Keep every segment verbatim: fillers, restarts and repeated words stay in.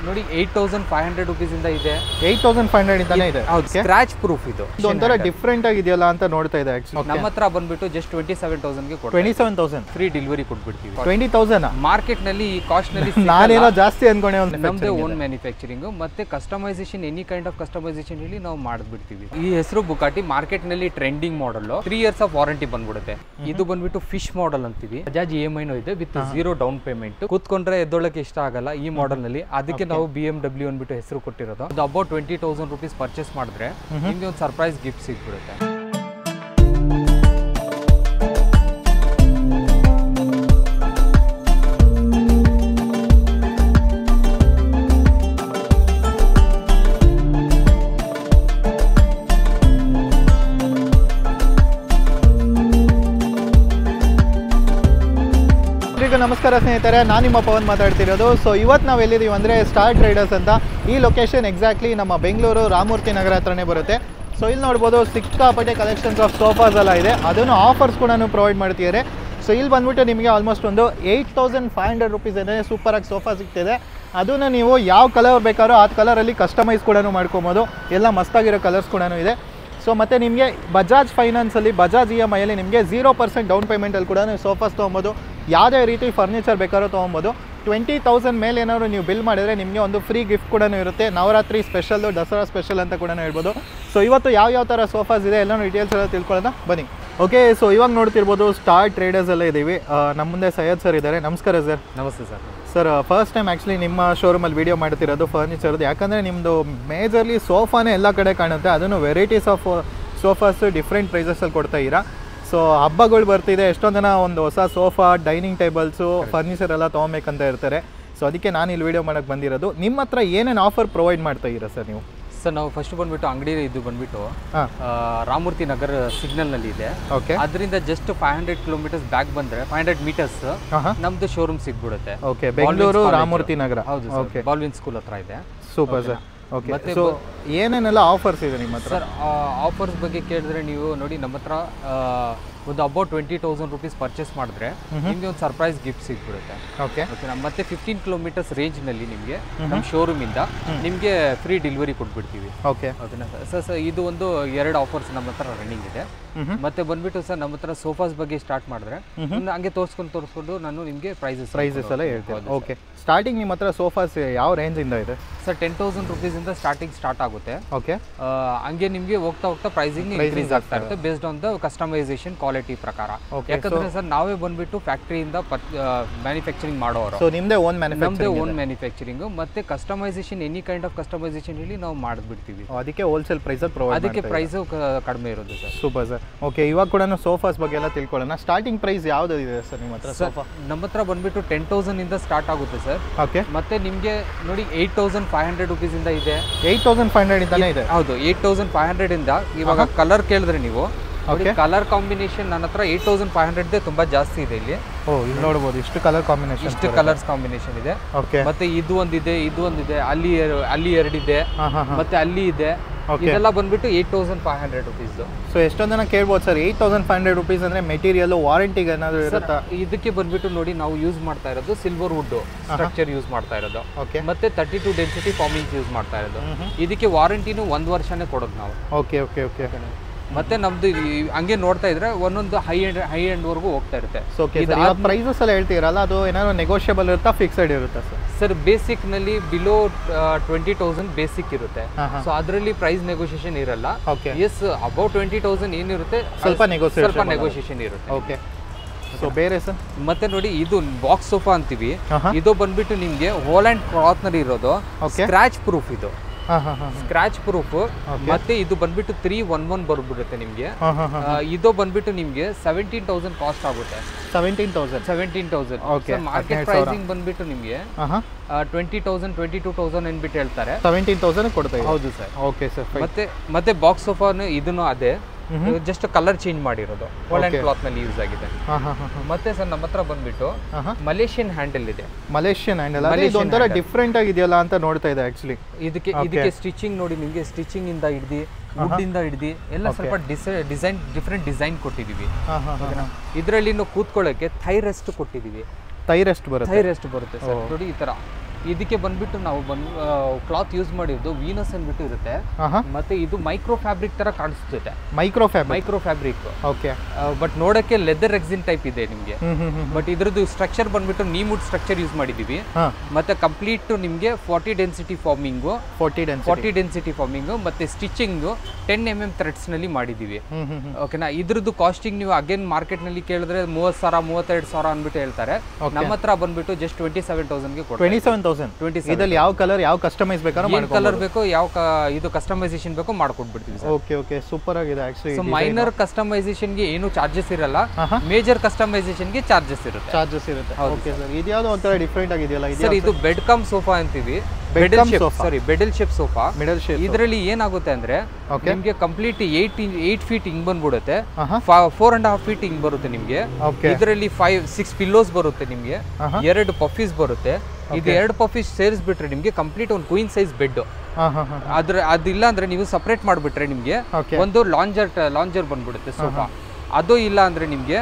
ನೋಡಿ eight thousand five hundred rupees ಇಂದ ಇದೆ. ಏಟ್ ತೌಸಂಡ್ ಫೈವ್ ಹಂಡ್ರೆಡ್ ಇಂದಾನೆ ಇದೆ. ಹೌದು, ಸ್ಕ್ರಾಚ್ ಪ್ರೂಫ್ ಇದು. ಇದೊಂಥರ ಡಿಫ್ರೆಂಟ್ ಆಗಿದೆಯಲ್ಲ ಅಂತ ನೋಡ್ತಾ ಇದೆ. ನಮ್ಮ ಹತ್ರ ಬಂದ್ಬಿಟ್ಟು ಜಸ್ಟ್ ಟ್ವೆಂಟಿ ಸೆವೆನ್ ತೌಸಂಡ್ ಗೆ ಕೊಡ್ತೀವಿ. Twenty seven thousand free delivery ಕೊಟ್ಬಿಡ್ತೀವಿ. ಟ್ವೆಂಟಿ ತೌಸಂಡ್ ಮಾರ್ಕೆಟ್ ನಲ್ಲಿ ಈ ಕಾಸ್ಟ್ ನಲ್ಲಿ ನಾನೇನೋ ಜಾಸ್ತಿ ಅನ್ಕೊಂಡೆ. ನಮ್ದೇ ಓನ್ ಮ್ಯಾನುಫ್ಯಾಕ್ಚರಿಂಗ್ ಮತ್ತೆ customisation, any kind of customisation ಹೇಳಿ ನಾವು ಮಾಡ್ಬಿಡ್ತೀವಿ. ಈ ಹೆಸರು ಬುಗಾಟಿ ಮಾರ್ಕೆಟ್ ನಲ್ಲಿ trending model, three years of warranty ಬಂದ್ಬಿಡುತ್ತೆ. ಇದು ಬಂದ್ಬಿಟ್ಟು ಫಿಶ್ ಮಾಡೆಲ್ ಅಂತೀವಿ. ಬಜಾಜ್ ಇ ಎಂ ಐನೂ ಇದೆ ವಿತ್ ಜೀರೋ ಡೌನ್ ಪೇಮೆಂಟ್. ಕೂತ್ಕೊಂಡ್ರೆ ಎದ್ದೊಳಕ್ಕೆ ಇಷ್ಟ ಆಗಲ್ಲ ಈ ಮಾಡೆಲ್ ನಲ್ಲಿ, ಅದಕ್ಕೆ ನಾವು ಬಿ ಎಂ ಡಬ್ಲ್ಯೂ ಅಂದ್ಬಿಟ್ಟು ಹೆಸರು ಕೊಟ್ಟಿರೋದು. ಅದು about twenty thousand rupees purchase ಮಾಡಿದ್ರೆ ನಿಮ್ಗೆ ಒಂದು ಸರ್ಪ್ರೈಸ್ ಗಿಫ್ಟ್ ಸಿಗ್ಬಿಡುತ್ತೆ. ನಮಸ್ಕಾರ ಸ್ನೇಹಿತರೆ, ನಾನು ನಿಮ್ಮ ಪವನ್ ಮಾತಾಡ್ತಿರೋದು. ಸೊ ಇವತ್ತು ನಾವು ಎಲ್ಲಿದ್ದೀವಿ ಅಂದರೆ ಸ್ಟಾರ್ ಟ್ರೇಡರ್ಸ್ ಅಂತ. ಈ ಲೊಕೇಶನ್ ಎಕ್ಸಾಕ್ಟ್ಲಿ ನಮ್ಮ ಬೆಂಗಳೂರು ರಾಮಮೂರ್ತಿ ನಗರ ಹತ್ರನೇ ಬರುತ್ತೆ. ಸೊ ಇಲ್ಲಿ ನೋಡ್ಬೋದು ಸಿಕ್ಕಾಪಟ್ಟೆ ಕಲೆಕ್ಷನ್ಸ್ ಆಫ್ ಸೋಫಾಸ್ ಎಲ್ಲ ಇದೆ, ಅದನ್ನು ಆಫರ್ಸ್ ಕೂಡ ಪ್ರೊವೈಡ್ ಮಾಡ್ತಿದ್ದಾರೆ. ಸೊ ಇಲ್ಲಿ ಬಂದ್ಬಿಟ್ಟು ನಿಮಗೆ ಆಲ್ಮೋಸ್ಟ್ ಒಂದು eight thousand five hundred rupees ಇದೆ ಸೂಪರಾಗಿ ಸೋಫಾ ಸಿಗ್ತಿದೆ. ಅದನ್ನು ನೀವು ಯಾವ ಕಲರ್ ಬೇಕಾದ್ರೋ ಆ ಕಲರಲ್ಲಿ ಕಸ್ಟಮೈಸ್ ಕೂಡ ಮಾಡ್ಕೊಬೋದು. ಎಲ್ಲ ಮಸ್ತಾಗಿರೋ ಕಲರ್ಸ್ ಕೂಡ ಇದೆ. ಸೊ ಮತ್ತು ನಿಮಗೆ ಬಜಾಜ್ ಫೈನಾನ್ಸಲ್ಲಿ, ಬಜಾಜ್ ಇ ಎಮ್ ಐಯಲ್ಲಿ ನಿಮಗೆ ಝೀರೋ ಪರ್ಸೆಂಟ್ ಡೌನ್ ಪೇಮೆಂಟಲ್ಲಿ ಕೂಡ ನೀವು ಸೋಫಾಸ್ ತೊಗೊಬೋದು. ಯಾವುದೇ ರೀತಿ ಫರ್ನಿಚರ್ ಬೇಕಾದ್ರೂ ತೊಗೊಬೋದು. ಟ್ವೆಂಟಿ ತೌಸಂಡ್ ಮೇಲೆ ಏನಾದ್ರು ನೀವು ಬಿಲ್ ಮಾಡಿದರೆ ನಿಮಗೆ ಒಂದು ಫ್ರೀ ಗಿಫ್ಟ್ ಕೂಡ ಇರುತ್ತೆ. ನವರಾತ್ರಿ ಸ್ಪೆಷಲ್ಲು, ದಸರಾ ಸ್ಪೆಷಲ್ ಅಂತ ಕೂಡ ಹೇಳ್ಬೋದು. ಸೊ ಇವತ್ತು ಯಾವ ಯಾವ ಥರ ಸೋಫಾಸ್ ಇದೆ ಎಲ್ಲನೂ ಡೀಟೇಲ್ಸ್ ಎಲ್ಲ ತಿಳ್ಕೊಳ್ಳೋಣ ಬನ್ನಿ. ಓಕೆ, ಸೊ ಇವಾಗ ನೋಡ್ತಿರ್ಬೋದು ಸ್ಟಾರ್ ಟ್ರೇಡರ್ಸ್ ಎಲ್ಲ ಇದ್ದೀವಿ. ನಮ್ಮ ಮುಂದೆ ಸೈಯದ್ ಸರ್ ಇದ್ದಾರೆ. ನಮಸ್ಕಾರ ಸರ್. ನಮಸ್ತೆ sir. Sir first time actually ನಿಮ್ಮ ಶೋರೂಮಲ್ಲಿ ವೀಡಿಯೋ ಮಾಡ್ತಿರೋದು ಫರ್ನಿಚರ್ದು, ಯಾಕಂದರೆ ನಿಮ್ಮದು ಮೇಜರ್ಲಿ ಸೋಫಾನೇ ಎಲ್ಲ ಕಡೆ ಕಾಣುತ್ತೆ. ಅದನ್ನು ವೆರೈಟೀಸ್ ಆಫ್ ಸೋಫಾಸ್ ಡಿಫ್ರೆಂಟ್ ಪ್ರೈಸಸಲ್ಲಿ ಕೊಡ್ತಾ ಇದ್ದೀರಾ. ಸೊ ಹಬ್ಬಗಳು ಬರ್ತಿದೆ, ಎಷ್ಟೊಂದು ಜನ ಒಂದು ಹೊಸ ಸೋಫಾ, ಡೈನಿಂಗ್ ಟೇಬಲ್ಸು, ಫರ್ನಿಚರ್ ಎಲ್ಲ ತೊಗೊಬೇಕಂತ ಇರ್ತಾರೆ. ಸೊ ಅದಕ್ಕೆ ನಾನು ಇಲ್ಲಿ ವೀಡಿಯೋ ಮಾಡೋಕ್ಕೆ ಬಂದಿರೋದು. ನಿಮ್ಮ ಹತ್ರ ಏನೇನು ಆಫರ್ ಪ್ರೊವೈಡ್ ಮಾಡ್ತಾ ಇದ್ದೀರಾ ಸರ್ ನೀವು? ಸರ್ ನಾವು ಫಸ್ಟ್ ಬಂದ್ಬಿಟ್ಟು ಅಂಗಡಿ ಇದು ಬಂದ್ಬಿಟ್ಟು ರಾಮಮೂರ್ತಿ ನಗರ ಸಿಗ್ನಲ್ ನಲ್ಲಿ ಇದೆ. ಓಕೆ, ಅದರಿಂದ just five hundred kilometres back ಬಂದ್ರೆ ಫೈವ್ ಹಂಡ್ರೆಡ್ ಮೀಟರ್ಸ್ ನಮ್ದು ಶೋರೂಮ್ ಸಿಗ್ಬಿಡುತ್ತೆ. ಓಕೆ, ಬೆಂಗಳೂರು ರಾಮಮೂರ್ತಿ ನಗರ. ಹೌದು, ಓಕೆ, ಬಾಲ್ವಿನ್ ಸ್ಕೂಲ್ ಹತ್ರ ಇದೆ. Super sir. ಓಕೆ, ಸೊ ಏನೇನೆಲ್ಲ ಆಫರ್ಸ್ ಇದೆ ನಿಮ್ಮ ಹತ್ರ? ಸರ್ ಆಫರ್ಸ್ ಬಗ್ಗೆ ಕೇಳಿದ್ರೆ ನೀವು ನೋಡಿ, ನಮ್ಮ ಹತ್ರ ಒಂದು about twenty thousand rupees purchase ಮಾಡಿದ್ರೆ ನಿಮಗೆ ಒಂದು ಸರ್ಪ್ರೈಸ್ ಗಿಫ್ಟ್ ಸಿಗ್ಬಿಡುತ್ತೆ. ಓಕೆ ಓಕೆನಾ. ಮತ್ತೆ ಫಿಫ್ಟೀನ್ ಕಿಲೋಮೀಟರ್ಸ್ ರೇಂಜ್ನಲ್ಲಿ ನಿಮಗೆ ನಮ್ಮ ಶೋರೂಮಿಂದ ನಿಮಗೆ ಫ್ರೀ ಡೆಲಿವರಿ ಕೊಟ್ಬಿಡ್ತೀವಿ. ಓಕೆ ಓಕೆನಾ ಸರ್. ಸರ್ ಇದು ಒಂದು ಎರಡು ಆಫರ್ಸ್ ನಮ್ಮ ಹತ್ರ ರನ್ನಿಂಗ್ ಇದೆ. ಮತ್ತೆ ಬಂದ್ಬಿಟ್ಟು ಸರ್ ನಮ್ಮ ಹತ್ರ ಸೋಫಾಸ್ ಬಗ್ಗೆ ಸ್ಟಾರ್ಟ್ ಮಾಡಿದ್ರೆ ಹಂಗೆ ತೋರಿಸ್ಕೊಂಡು ತೋರಿಸ್ಕೊಂಡು ನಾನು ನಿಮಗೆ ಪ್ರೈಸಸ್ ಪ್ರೈಸಸ್ ಎಲ್ಲ ಹೇಳ್ತೇನೆ. ಓಕೆ, ಸ್ಟಾರ್ಟಿಂಗ್ ನಿಮ್ಮ ಹತ್ರ ಸೋಫಾಸ್ ಯಾವ ರೇಂಜಿಂದ ಇದೆ ಸರ್? ಟೆನ್ ತೌಸಂಡ್ ರುಪೀಸಿಂದ ಸ್ಟಾರ್ಟಿಂಗ್ ಸ್ಟಾರ್ಟ್ ಆಗುತ್ತೆ. ಓಕೆ, ಹಂಗೆ ನಿಮಗೆ ಹೋಗ್ತಾ ಹೋಗ್ತಾ ಪ್ರೈಸಿಂಗ್ ಇನ್ಕ್ರೀಸ್ ಆಗ್ತಾ ಇರುತ್ತೆ based on the customisation quality ಪ್ರಕಾರ. ಯಾಕಂದ್ರೆ ಸರ್ ನಾವೇ ಬಂದ್ಬಿಟ್ಟು ಫ್ಯಾಕ್ಟರಿಯಿಂದ ಮ್ಯಾನುಫ್ಯಾಕ್ಚರಿಂಗ್ ಮಾಡೋರು. ಸೊ ನಿಮ್ಮದೇ ಓನ್ ನಮ್ಮದೇ ಓನ್ ಮ್ಯಾನುಫ್ಯಾಕ್ಚರಿಂಗ್ ಮತ್ತೆ customisation, any kind of customisation ಹೇಳಿ ನಾವು ಮಾಡಿಬಿಡ್ತೀವಿ. ಅದಕ್ಕೆ ಹೋಲ್ಸೇಲ್ ಪ್ರೈಸ್ ಪ್ರೊವೈಡ್, ಅದಕ್ಕೆ ಪ್ರೈಸ್ ಕಡಿಮೆ ಇರೋದು ಸರ್. Super sir. ಓಕೆ, ಇವಾಗ ಕೂಡ ಸೋಫಾಸ್ ಬಗ್ಗೆ ಎಲ್ಲ ತಿಳ್ಕೊಳ್ಳೋಣ. ಸ್ಟಾರ್ಟಿಂಗ್ ಪ್ರೈಸ್ ಯಾವ್ದು ಇದೆ ಸರ್ ನಿಮ್ಮ ಹತ್ರ ಸೋಫಾ? ನಮ್ಮ ಹತ್ರ ಬಂದ್ಬಿಟ್ಟು ಟೆನ್ ತೌಸಂಡ್ ಇಂದ ಸ್ಟಾರ್ಟ್ ಆಗುತ್ತೆ ಸರ್. ಓಕೆ, ಮತ್ತೆ ನಿಮಗೆ ನೋಡಿ eight thousand five hundred rupees ಇಂದ ಇದೆ. ಏಟ್ ತೌಸಂಡ್ ಫೈವ್ ಹಂಡ್ರೆಡ್ ಇಂದಾನೇ ಇದೆ. ಹೌದು, ಏಟ್ ತೌಸಂಡ್ ಫೈವ್ ಹಂಡ್ರೆಡ್ ಇಂದ. ಇವಾಗ ಕಲರ್ ಕೇಳಿದ್ರೆ ನೀವು ಕಲರ್ ಕಾಂಬಿನೇಷನ್ ನನ್ನ ಹತ್ರ ಏಟ್ ತೌಸಂಡ್ ಫೈವ್ ಹಂಡ್ರೆಡ್ ತುಂಬಾ ಜಾಸ್ತಿ ಇದೆ ಇಲ್ಲಿ. ಓ, ಇಲ್ಲಿ ನೋಡಬಹುದು ಇಷ್ಟು ಕಲರ್ ಕಾಂಬಿನೇಷನ್, ಇಷ್ಟು ಕಲರ್ಸ್ ಕಾಂಬಿನೇಷನ್ ಇದೆ. ಓಕೆ, ಮತ್ತೆ ಇದು ಒಂದಿದೆ, ಇದು ಒಂದಿದೆ, ಅಲ್ಲಿ ಅಲ್ಲಿ ಎರಡಿದೆ, ಮತ್ತೆ ಅಲ್ಲಿ ಇದೆ. ಇದೆಲ್ಲ ಬಂದ್ಬಿಟ್ಟು eight thousand five hundred rupees. So ಎಷ್ಟೊಂದು ಜನ ಕೇಳ್ಬೋದು sir, eight thousand five hundred rupees ಅಂದ್ರೆ ಮೆಟೀರಿಯಲ್ ವಾರಂಟಿಗೆ ಏನಾದ್ರು ಇರುತ್ತಾ? ಇದಕ್ಕೆ ಬಂದ್ಬಿಟ್ಟು ನೋಡಿ ನಾವು ಯೂಸ್ ಮಾಡ್ತಾ ಇರೋದು ಸಿಲ್ವರ್ ವುಡ್ ಸ್ಟ್ರಕ್ಚರ್ ಯೂಸ್ ಮಾಡ್ತಾ ಇರೋದು. ಓಕೆ, ಮತ್ತೆ thirty two density forming use ಮಾಡ್ತಾ ಇರೋದು. ಇದಕ್ಕೆ ವಾರಂಟಿನೂ ಒಂದ್ ವರ್ಷನೇ ಕೊಡೋದು ನಾವು. ಓಕೆ ಓಕೆ ಓಕೆ ಮತ್ತೆ ನಮ್ದು ಹಂಗೆ ನೋಡ್ತಾ ಇದ್ರೆ ಒಂದೊಂದು ಹೈ ಎಂಡ್ ಹೈ ಎಂಡ್ ವರ್ಗೂ ಹೋಗ್ತಾ ಇರುತ್ತೆ. ಸೊ ಪ್ರೈಸಸ್ ಎಲ್ಲ ಹೇಳ್ತೀರಲ್ಲ, ಅದು ಏನಾದ್ರು ನೆಗೋಷಿಯಬಲ್ ಇರುತ್ತಾ, ಫಿಕ್ಸ್ಡ್ ಇರುತ್ತಾ ಸರ್? ಸರ್ ಬೇಸಿಕ್ ನಲ್ಲಿ ಬಿಲೋ ಟ್ವೆಂಟಿ ತೌಸಂಡ್ ಬೇಸಿಕ್ ಇರುತ್ತೆ. ಸೊ ಅದರಲ್ಲಿ ಪ್ರೈಸ್ ನೆಗೋಷಿಯೇಷನ್ ಇರಲ್ಲ. ಎಸ್, ಅಬೌಟ್ ಟ್ವೆಂಟಿ ತೌಸಂಡ್ ಏನಿರುತ್ತೆ ಸ್ವಲ್ಪ ನೆಗೋಷಿಯೇಷನ್ ಸ್ವಲ್ಪ ನೆಗೋಷಿಯೇಷನ್ ಇರುತ್ತೆ. ಓಕೆ, ಸೊ ಬೇರೆ ಸರ್? ಮತ್ತೆ ನೋಡಿ ಇದು ಬಾಕ್ಸ್ ಸೋಫಾ ಅಂತೀವಿ. ಇದು ಬಂದ್ಬಿಟ್ಟು ನಿಮ್ಗೆ ಹೋಲ್ಯಾಂಡ್ ಕ್ಲಾತ್ ನಲ್ಲಿ ಇರೋದು, ಸ್ಕ್ರಾಚ್ ಪ್ರೂಫ್. ಇದು ಸ್ಕ್ರಾಚ್ ಪ್ರೂಫ್. ಮತ್ತೆ ಇದು ಬಂದ್ಬಿಟ್ಟು ತ್ರೀ ಒನ್ ಒನ್ ಬರ್ಬಿಡುತ್ತೆ ನಿಮ್ಗೆ. ಇದು ಬಂದ್ಬಿಟ್ಟು ನಿಮ್ಗೆ ಸೆವೆಂಟೀನ್ ತೌಸಂಡ್ ಕಾಸ್ಟ್ ಆಗುತ್ತೆ. Seventeen thousand seventeen thousand market pricing ಬಂದ್ಬಿಟ್ಟು ನಿಮ್ಗೆ twenty thousand twenty two thousand ಅನ್ಬಿಟ್ಟು ಹೇಳ್ತಾರೆ. ಸೆವೆಂಟೀನ್ ತೌಸಂಡ್ ಕೊಡ್ತಾರೆ. ಹೌದು ಸರ್. Okay sir. ಮತ್ತೆ ಮತ್ತೆ ಬಾಕ್ಸ್ ಸೋಫಾನು ಇದನ್ನು ಅದೇ, ಜಸ್ಟ್ ಕಲರ್ ಚೇಂಜ್ ಮಾಡಿರೋದು, ಹೋಲ್ಯಾಂಡ್ ಕ್ಲಾತ್ ನಲ್ಲಿ ಯೂಸ್ ಆಗಿದೆ. ಮತ್ತೆ ಸರ್ ನಮ್ಮ ಹತ್ರ ಬಂದ್ಬಿಟ್ಟು ಮಲೇಷಿಯನ್ ಹ್ಯಾಂಡಲ್ ಇದೆ. ಮಲೇಷಿಯನ್ ಹ್ಯಾಂಡಲ್ ಒಂಥರ ಡಿಫ್ರೆಂಟ್ ಆಗಿದೆಯಲ್ಲ ಅಂತ ನೋಡ್ತಾ ಇದೆ ಆಕ್ಚುಲಿ. ಇದಕ್ಕೆ ಇದಕ್ಕೆ ಸ್ಟಿಚಿಂಗ್ ನೋಡಿ ನಿಮಗೆ, ಸ್ಟಿಚಿಂಗ್ ಇಂದ ಹಿಡ್ದು ವುಡ್ ಇಂದ ಹಿಡ್ದು ಎಲ್ಲ ಸ್ವಲ್ಪ ಡಿಸೈನ್ ಡಿಫ್ರೆಂಟ್ ಡಿಸೈನ್ ಕೊಟ್ಟಿದೀವಿ. ಇದರಲ್ಲಿ ಕೂತ್ಕೊಳ್ಳೋಕೆ ಥೈ ರೆಸ್ಟ್ ಕೊಟ್ಟಿದೀವಿ. ಥೈ ರೆಸ್ಟ್ ಬರುತ್ತೆ. ಥೈ ರೆಸ್ಟ್ ಬರುತ್ತೆ ಸರ್. ನೋಡಿ ಈ ತರ ಇದಕ್ಕೆ ಬಂದ್ಬಿಟ್ಟು ನಾವು ಬಂದ್ ಕ್ಲಾತ್ ಯೂಸ್ ಮಾಡಿದ್ದು ವೀನಸ್ ಅಂದ್ಬಿಟ್ಟು ಇರುತ್ತೆ, ಮತ್ತೆ ಇದು ಮೈಕ್ರೋ ಫ್ಯಾಬ್ರಿಕ್ ತರ ಕಾಣಿಸುತ್ತೆ. Micro fabric micro fabric okay. But ನೋಡಕ್ಕೆ ಲೆದರ್ ಎಕ್ಸಿನ್ ಟೈಪ್ ಇದೆ ನಿಮಗೆ. ಬಟ್ ಇದ್ರದ್ದು ಸ್ಟ್ರಕ್ಚರ್ ಬಂದ್ಬಿಟ್ಟು ನೀಮುಡ್ ಸ್ಟ್ರಕ್ಚರ್ ಯೂಸ್ ಮಾಡಿದೀವಿ. ಮತ್ತೆ ಕಂಪ್ಲೀಟ್ ನಿಮಗೆ forty density forming forty forty density forming ಮತ್ತೆ stitching ten M M threads ನಲ್ಲಿ ಮಾಡಿದೀವಿ. ಓಕೆನಾ. ಇದ್ರದ್ದು ಕಾಸ್ಟಿಂಗ್ ನೀವು ಅಗೇನ್ ಮಾರ್ಕೆಟ್ ನಲ್ಲಿ ಕೇಳಿದ್ರೆ ಮೂವತ್ತು ಸಾವಿರ ಮೂವತ್ತೆರಡು ಸಾವಿರ ಅಂದ್ಬಿಟ್ಟು ಹೇಳ್ತಾರೆ. ನಮ್ಮ ಹತ್ರ ಬಂದ್ಬಿಟ್ಟು ಜಸ್ಟ್ ಟ್ವೆಂಟಿ ಸೆವೆನ್ ತೌಸಂಡ್ ಗೆ ಟ್ವೆಂಟಿ ಸೆವೆನ್ ತೌಸಂಡ್ ಇದ್ರಲ್ಲಿ ಯಾವ ಕಲರ್ ಯಾವ ಕಸ್ಟಮೈಸ್ ಬೇಕಾದ್ರೂ ಏನು ಕಲರ್ ಬೇಕೋ ಯಾವ ಇದು ಕಸ್ಟಮೈಸೇಷನ್ ಬೇಕೋ ಮಾಡ್ಕೊಟ್ಬಿಡ್ತೀವಿ. ಓಕೆ ಓಕೆ ಸೂಪರ್ ಆಗಿದೆ ಆಕ್ಚುಲಿ. ಸೊ ಮೈನರ್ ಕಸ್ಟಮೈಸೇಷನ್ ಗೆ ಏನು ಚಾರ್ಜಸ್ ಇರಲ್ಲ, ಮೇಜರ್ ಕಸ್ಟಮೈಸೇಷನ್ ಗೆ ಚಾರ್ಜಸ್ ಇರುತ್ತೆ. ಚಾರ್ಜಸ್ ಇರುತ್ತೆ. Okay sir. ಇದು ಯಾವುದು ಒಂಥರ ಡಿಫರೆಂಟ್ ಆಗಿದೆಯಲ್ಲ ಇದು? ಸರ್ ಇದು ಬೆಡ್ ಕಮ್ ಸೋಫಾ ಅಂತೀವಿ. ಬೆಡಲ್ ಶೇಪ್ ಸಾರಿ ಬೆಡಲ್ ಶೇಪ್ ಸೋಫಾ. Middle shape. ಇದರಲ್ಲಿ ಏನಾಗುತ್ತೆ ಅಂದ್ರೆ ನಿಮ್ಗೆ ಕಂಪ್ಲೀಟ್ ಏಟ್ ಏಟ್ ಫೀಟ್ ಹಿಂಗ್ ಬಂದ್ಬಿಡುತ್ತೆ, ಫೋರ್ ಅಂಡ್ ಹಾಫ್ ಫೀಟ್ ಹಿಂಗ್ ಬರುತ್ತೆ ನಿಮ್ಗೆ. ಇದರಲ್ಲಿ ಫೈವ್ ಸಿಕ್ಸ್ ಪಿಲ್ಲೋಸ್ ಬರುತ್ತೆ ನಿಮ್ಗೆ, ಎರಡು ಪಫೀಸ್ ಬರುತ್ತೆ. ಇದು ಎರಡು ಪಫೀಸ್ ಸೇರಿಸ್ಬಿಟ್ರೆ ನಿಮ್ಗೆ ಕಂಪ್ಲೀಟ್ ಒಂದು ಕ್ವೀನ್ ಸೈಜ್ ಬೆಡ್. ಅದ್ರ ಅದಿಲ್ಲ ಅಂದ್ರೆ ನೀವು ಸಪರೇಟ್ ಮಾಡ್ಬಿಟ್ರೆ ನಿಮ್ಗೆ ಒಂದು ಲಾಂಜರ್ ಲಾಂಜರ್ ಬಂದ್ಬಿಡುತ್ತೆ ಸೋಫಾ. ಅದು ಇಲ್ಲ ಅಂದ್ರೆ ನಿಮ್ಗೆ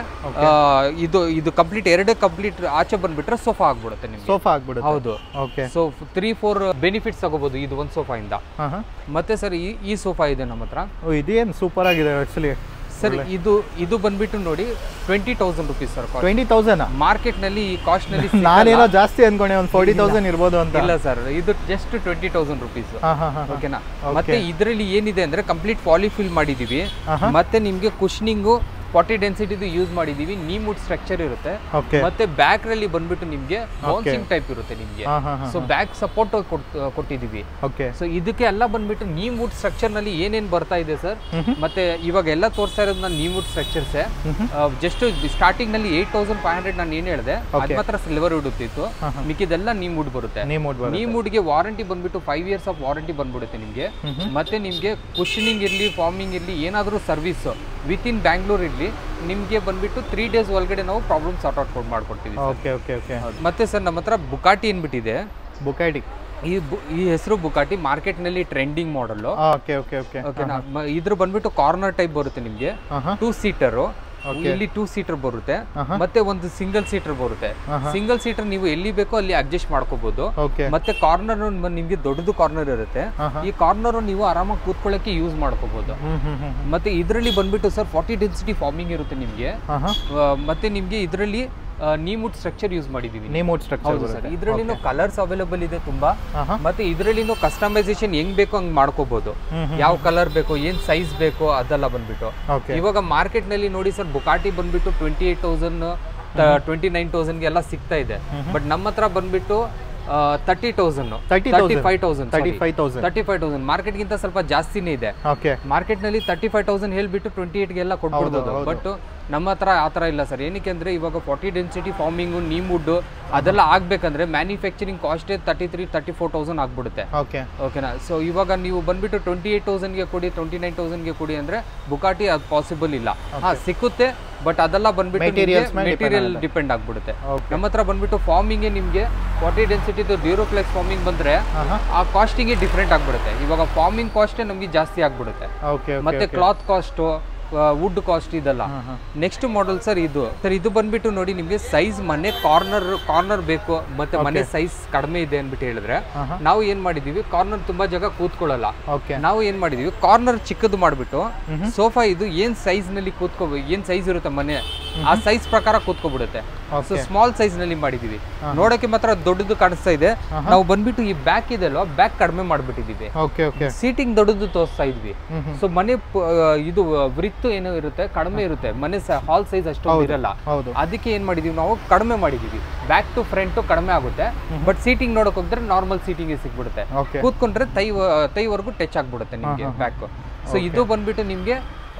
ಇದು ಇದು ಕಂಪ್ಲೀಟ್ ಎರಡೇ ಕಂಪ್ಲೀಟ್ ಆಚೆ ಬಂದ್ಬಿಟ್ರೆ ಸೋಫಾ ಆಗ್ಬಿಡುತ್ತೆ ನಿಮ್ಗೆ. ಸೋಫಾ ಆಗ್ಬಿಡುತ್ತೆ. ಹೌದು. Okay. So three four benefits ತಗೋಬಹುದು ಇದು ಒಂದು ಸೋಫಾ ಇಂದ. ಮತ್ತೆ ಸರ್ ಈ ಈ ಸೋಫಾ ಇದೆ ನಮ್ಮ ಹತ್ರ. ಇದೇನು ಸೂಪರ್ ಆಗಿದೆ ಆಕ್ಚುಲಿ ಸರ್. ಇದು ಇದು ಬಂದ್ಬಿಟ್ಟು ನೋಡಿ twenty thousand rupees sir. Twenty thousand market ನಲ್ಲಿ ಈ ಕಾಸ್ಟ್ ನಲ್ಲಿ ನಾನೇನೋ ಜಾಸ್ತಿ ಅನ್ಕೊಂಡೆ ಒಂದು ಫೋರ್ಟಿ ತೌಸಂಡ್ ಇರ್ಬೋದು ಅಂತ. ಇಲ್ಲ ಸರ್, ಇದು ಜಸ್ಟ್ ಟ್ವೆಂಟಿ ತೌಸಂಡ್ ರುಪೀಸ್. ಓಕೆನಾ. ಮತ್ತೆ ಇದರಲ್ಲಿ ಏನಿದೆ ಅಂದ್ರೆ ಕಂಪ್ಲೀಟ್ ಪಾಲಿಫಿಲ್ ಮಾಡಿದೀವಿ. ಮತ್ತೆ ನಿಮ್ಗೆ ಕುಶ್ನಿಂಗು ಫಾರ್ಟಿ ಡೆನ್ಸಿಟಿದು ಯೂಸ್ ಮಾಡಿದೀವಿ. ನೀಮುಡ್ ಸ್ಟ್ರಕ್ಚರ್ ಇರುತ್ತೆ. ಮತ್ತೆ ಬ್ಯಾಕ್ ರಲ್ಲಿ ಬಂದ್ಬಿಟ್ಟು ನಿಮ್ಗೆ ಬೌನ್ಸಿಂಗ್ ಟೈಪ್ ಇರುತ್ತೆ ನಿಮ್ಗೆ. ಸೊ ಬ್ಯಾಕ್ ಸಪೋರ್ಟ್ ಕೊಟ್ಟಿದೀವಿ. ಸೊ ಇದಕ್ಕೆ ಎಲ್ಲ ಬಂದ್ಬಿಟ್ಟು ನೀಮುಡ್ ಸ್ಟ್ರಕ್ಚರ್ ನಲ್ಲಿ ಏನೇನ್ ಬರ್ತಾ ಇದೆ ಸರ್. ಮತ್ತೆ ಇವಾಗ ಎಲ್ಲ ತೋರಿಸ್ತಾ ಇರೋದು ನಾನು ನೀಮುಡ್ ಸ್ಟ್ರಕ್ಚರ್ಸ್. ಜಸ್ಟ್ ಸ್ಟಾರ್ಟಿಂಗ್ ನಲ್ಲಿ ಏಟ್ ತೌಸಂಡ್ ಫೈವ್ ಹಂಡ್ರೆಡ್ ನಾನು ಏನ್ ಹೇಳಿದೆ ಅದ್ ಮಾತ್ರ ಸಿಲ್ವರ್ ವುಡ್ ಇತ್ತು. ಮಿಕ್ಕಿದೆಲ್ಲ ನೀಮುಡ್ ಬರುತ್ತೆ. ನೀಮುಡ್ ಗೆ ವಾರಂಟಿ ಬಂದ್ಬಿಟ್ಟು ಫೈವ್ ಇಯರ್ಸ್ ಆಫ್ ವಾರಂಟಿ ಬಂದ್ಬಿಡುತ್ತೆ ನಿಮ್ಗೆ. ಮತ್ತೆ ನಿಮ್ಗೆ ಕುಶನಿಂಗ್ ಇರ್ಲಿ ಫಾರ್ಮಿಂಗ್ ಇರ್ಲಿ ಏನಾದ್ರೂ ಸರ್ವಿಸ್ ವಿತ್ ಇನ್ ಬ್ಯಾಂಗ್ಳೂರ್ ಇರ್ಲಿ ನಿಮ್ಗೆ ಬಂದ್ಬಿಟ್ಟು ತ್ರೀ ಡೇಸ್ ಒಳಗಡೆ ನಾವು ಪ್ರಾಬ್ಲಮ್ ಸಾರ್ಟ್ ಔಟ್ ಮಾಡ್ಕೊಡ್ತೀವಿ. Okay okay okay. ಮತ್ತೆ ಸರ್ ನಮ್ಮ ಹತ್ರ ಬುಕಾಟಿ ಏನ್ಬಿಟ್ಟಿದೆ. ಬುಕಾಟಿ ಈ ಈ ಹೆಸರು ಬುಕಾಟಿ ಮಾರ್ಕೆಟ್ ನಲ್ಲಿ trending model. Okay okay okay. ಓಕೆನಾ. ಇದ್ರ ಬಂದ್ಬಿಟ್ಟು ಕಾರ್ನರ್ ಟೈಪ್ ಬರುತ್ತೆ ನಿಮ್ಗೆ. ಟೂ ಸೀಟರ್ ಇಲ್ಲಿ ಟೂ ಸೀಟರ್ ಬರುತ್ತೆ. ಮತ್ತೆ ಒಂದು ಸಿಂಗಲ್ ಸೀಟರ್ ಬರುತ್ತೆ. ಸಿಂಗಲ್ ಸೀಟರ್ ನೀವು ಎಲ್ಲಿ ಬೇಕೋ ಅಲ್ಲಿ ಅಡ್ಜಸ್ಟ್ ಮಾಡ್ಕೋಬಹುದು. ಮತ್ತೆ ಕಾರ್ನರ್ ನಿಮ್ಗೆ ದೊಡ್ಡದು ಕಾರ್ನರ್ ಇರುತ್ತೆ. ಈ ಕಾರ್ನರ್ ನೀವು ಆರಾಮಾಗಿ ಕೂತ್ಕೊಳ್ಳಕ್ಕೆ ಯೂಸ್ ಮಾಡ್ಕೋಬಹುದು. ಮತ್ತೆ ಇದರಲ್ಲಿ ಬಂದ್ಬಿಟ್ಟು ಸರ್ ಫಾರ್ಟಿ ಡೆನ್ಸಿಟಿ ಫಾರ್ಮಿಂಗ್ ಇರುತ್ತೆ ನಿಮ್ಗೆ. ಮತ್ತೆ ನಿಮ್ಗೆ ಇದರಲ್ಲಿ ನೀಮುಡ್ ಸ್ಟ್ರಕ್ಚರ್ ಯೂಸ್ ಮಾಡಿದೀವಿ. Neem wood structure sir. ಇದರಲ್ಲಿ ಕಲರ್ಸ್ ಅವೈಲೇಬಲ್ ಇದೆ ತುಂಬಾ. ಮತ್ತೆ ಇದರಲ್ಲಿ ಕಸ್ಟಮೈಸೇಷನ್ ಹೆಂಗ್ ಬೇಕೋ ಹಂಗ್ ಮಾಡ್ಕೋಬಹುದು. ಯಾವ ಕಲರ್ ಬೇಕೋ ಏನ್ ಸೈಜ್ ಬೇಕೋ ಅದೆಲ್ಲ ಬಂದ್ಬಿಟ್ಟು ಇವಾಗ ಮಾರ್ಕೆಟ್ ನಲ್ಲಿ ನೋಡಿ ಸರ್ ಬುಕಾಟಿ ಬಂದ್ಬಿಟ್ಟು twenty eight thousand twenty nine thousand ಎಲ್ಲ ಸಿಗ್ತಾ ಇದೆ. ಬಟ್ ನಮ್ಮ ಹತ್ರ ಬಂದ್ಬಿಟ್ಟು thirty thousand thirty five thousand thirty five thousand thirty five thousand market ಗಿಂತ ಸ್ವಲ್ಪ ಜಾಸ್ತಿನೇ ಇದೆ. ಮಾರ್ಕೆಟ್ ನಲ್ಲಿ ತರ್ಟಿ ಫೈವ್ ತೌಸಂಡ್ ಹೇಳ್ಬಿಟ್ಟು ಟ್ವೆಂಟಿ ಏಟ್ ಗೆಲ್ಲ ಕೊಟ್ಬಿಡ್ಬೋದು. ಬಟ್ ನಮ್ಮ ಹತ್ರ ಆ ಥರ ಇಲ್ಲ ಸರ್. ಏನಕ್ಕೆ ಅಂದ್ರೆ ಇವಾಗ ಫಾರ್ಟಿ ಡೆನ್ಸಿಟಿ ಫಾರ್ಮಿಂಗು ನೀಮುಡ್ ಅದೆಲ್ಲ ಆಗ್ಬೇಕಂದ್ರೆ ಮ್ಯಾನುಫ್ಯಾಕ್ಚರಿಂಗ್ ಕಾಸ್ಟೇ thirty three thirty four thousand ಆಗ್ಬಿಡುತ್ತೆ. ಓಕೆನಾ. ಸೊ ಇವಾಗ ನೀವು ಬಂದ್ಬಿಟ್ಟು ಟ್ವೆಂಟಿ ಏಟ್ ತೌಸಂಡ್ಗೆ ಕೊಡಿ ಟ್ವೆಂಟಿ ನೈನ್ ತೌಸಂಡ್ಗೆ ಕೊಡಿ ಅಂದ್ರೆ ಬುಕಾಟಿ ಅದು ಪಾಸಿಬಲ್ ಇಲ್ಲ. ಹಾ ಸಿಕ್ಕುತ್ತೆ ಬಟ್ ಅದೆಲ್ಲ ಬಂದ್ಬಿಟ್ಟು ಮೆಟೀರಿಯಲ್ ಡಿಪೆಂಡ್ ಆಗ್ಬಿಡುತ್ತೆ. ನಮ್ಮ ಹತ್ರ ಬಂದ್ಬಿಟ್ಟು ಫಾರ್ಮಿಂಗ್ ನಿಮ್ಗೆ ಫಾರ್ಟಿ ಡೆನ್ಸಿಟಿದು ಡ್ಯೂರೋಪ್ಲೆಕ್ಸ್ ಫಾರ್ಮಿಂಗ್ ಬಂದ್ರೆ ಆ ಕಾಸ್ಟಿಂಗ್ ಡಿಫ್ರೆಂಟ್ ಆಗ್ಬಿಡುತ್ತೆ. ಇವಾಗ ಫಾರ್ಮಿಂಗ್ ಕಾಸ್ಟೇ ನಮ್ಗೆ ಜಾಸ್ತಿ ಆಗ್ಬಿಡುತ್ತೆ. ಮತ್ತೆ ಕ್ಲಾತ್ ಕಾಸ್ಟ್ ವುಡ್ ಕಾಸ್ಟ್ ಇದೆಲ್ಲ. ನೆಕ್ಸ್ಟ್ ಮಾಡೆಲ್ ಸರ್ ಇದು ಸರ್ ಇದು ಬಂದ್ಬಿಟ್ಟು ನೋಡಿ ನಿಮ್ಗೆ ಸೈಜ್ ಮನೆ ಕಾರ್ನರ್ ಕಾರ್ನರ್ ಬೇಕು ಮತ್ತೆ ಮನೆ ಸೈಜ್ ಕಡಿಮೆ ಇದೆ ಅನ್ಬಿಟ್ಟು ಹೇಳಿದ್ರೆ ನಾವು ಏನ್ ಮಾಡಿದೀವಿ ಕಾರ್ನರ್ ತುಂಬಾ ಜಾಗ ಕೂತ್ಕೊಳ್ಳಲ್ಲ. ನಾವು ಏನ್ ಮಾಡಿದೀವಿ ಕಾರ್ನರ್ ಚಿಕ್ಕದು ಮಾಡ್ಬಿಟ್ಟು ಸೋಫಾ ಇದು ಏನ್ ಸೈಜ್ ನಲ್ಲಿ ಕೂತ್ಕೋ ಏನ್ ಸೈಜ್ ಇರುತ್ತೆ ಮನೆ ಆ ಸೈಜ್ ಪ್ರಕಾರ ಕೂತ್ಕೊಬಿಡುತ್ತೆ. ಸೊ ಸ್ಮಾಲ್ ಸೈಜ್ ನಲ್ಲಿ ಮಾಡಿದೀವಿ. ನೋಡಕ್ಕೆ ಮಾತ್ರ ದೊಡ್ಡದು ಕಾಣಿಸ್ತಾ ಇದೆ. ನಾವು ಬಂದ್ಬಿಟ್ಟು ಈ ಬ್ಯಾಕ್ ಇದೆ ಅಲ್ವಾ ಬ್ಯಾಕ್ ಕಡಿಮೆ ಮಾಡ್ಬಿಟ್ಟಿದೀವಿ. ಸೀಟಿಂಗ್ ದೊಡ್ಡದು ತೋರಿಸ್ತಾ ಇದ್ವಿ. ಸೊ ಮನೆ ಇದು ವೃತ್ತು ಏನೋ ಇರುತ್ತೆ ಕಡಿಮೆ ಇರುತ್ತೆ ಮನೆ ಹಾಲ್ ಸೈಜ್ ಅಷ್ಟೊಂದು ಇರಲ್ಲ. ಅದಕ್ಕೆ ಏನ್ ಮಾಡಿದೀವಿ ನಾವು ಕಡಿಮೆ ಮಾಡಿದೀವಿ. ಬ್ಯಾಕ್ ಟು ಫ್ರಂಟ್ ಕಡಿಮೆ ಆಗುತ್ತೆ ಬಟ್ ಸೀಟಿಂಗ್ ನೋಡಕ್ ಹೋದ್ರೆ ನಾರ್ಮಲ್ ಸೀಟಿಂಗ್ ಸಿಗ್ಬಿಡುತ್ತೆ. ಕೂತ್ಕೊಂಡ್ರೆ ತೈ ತೈವರೆಗೂ ಟಚ್ ಆಗ್ಬಿಡುತ್ತೆ ನಿಮ್ಗೆ ಬ್ಯಾಕ್. ಸೊ ಇದು ಬಂದ್ಬಿಟ್ಟು ನಿಮ್ಗೆ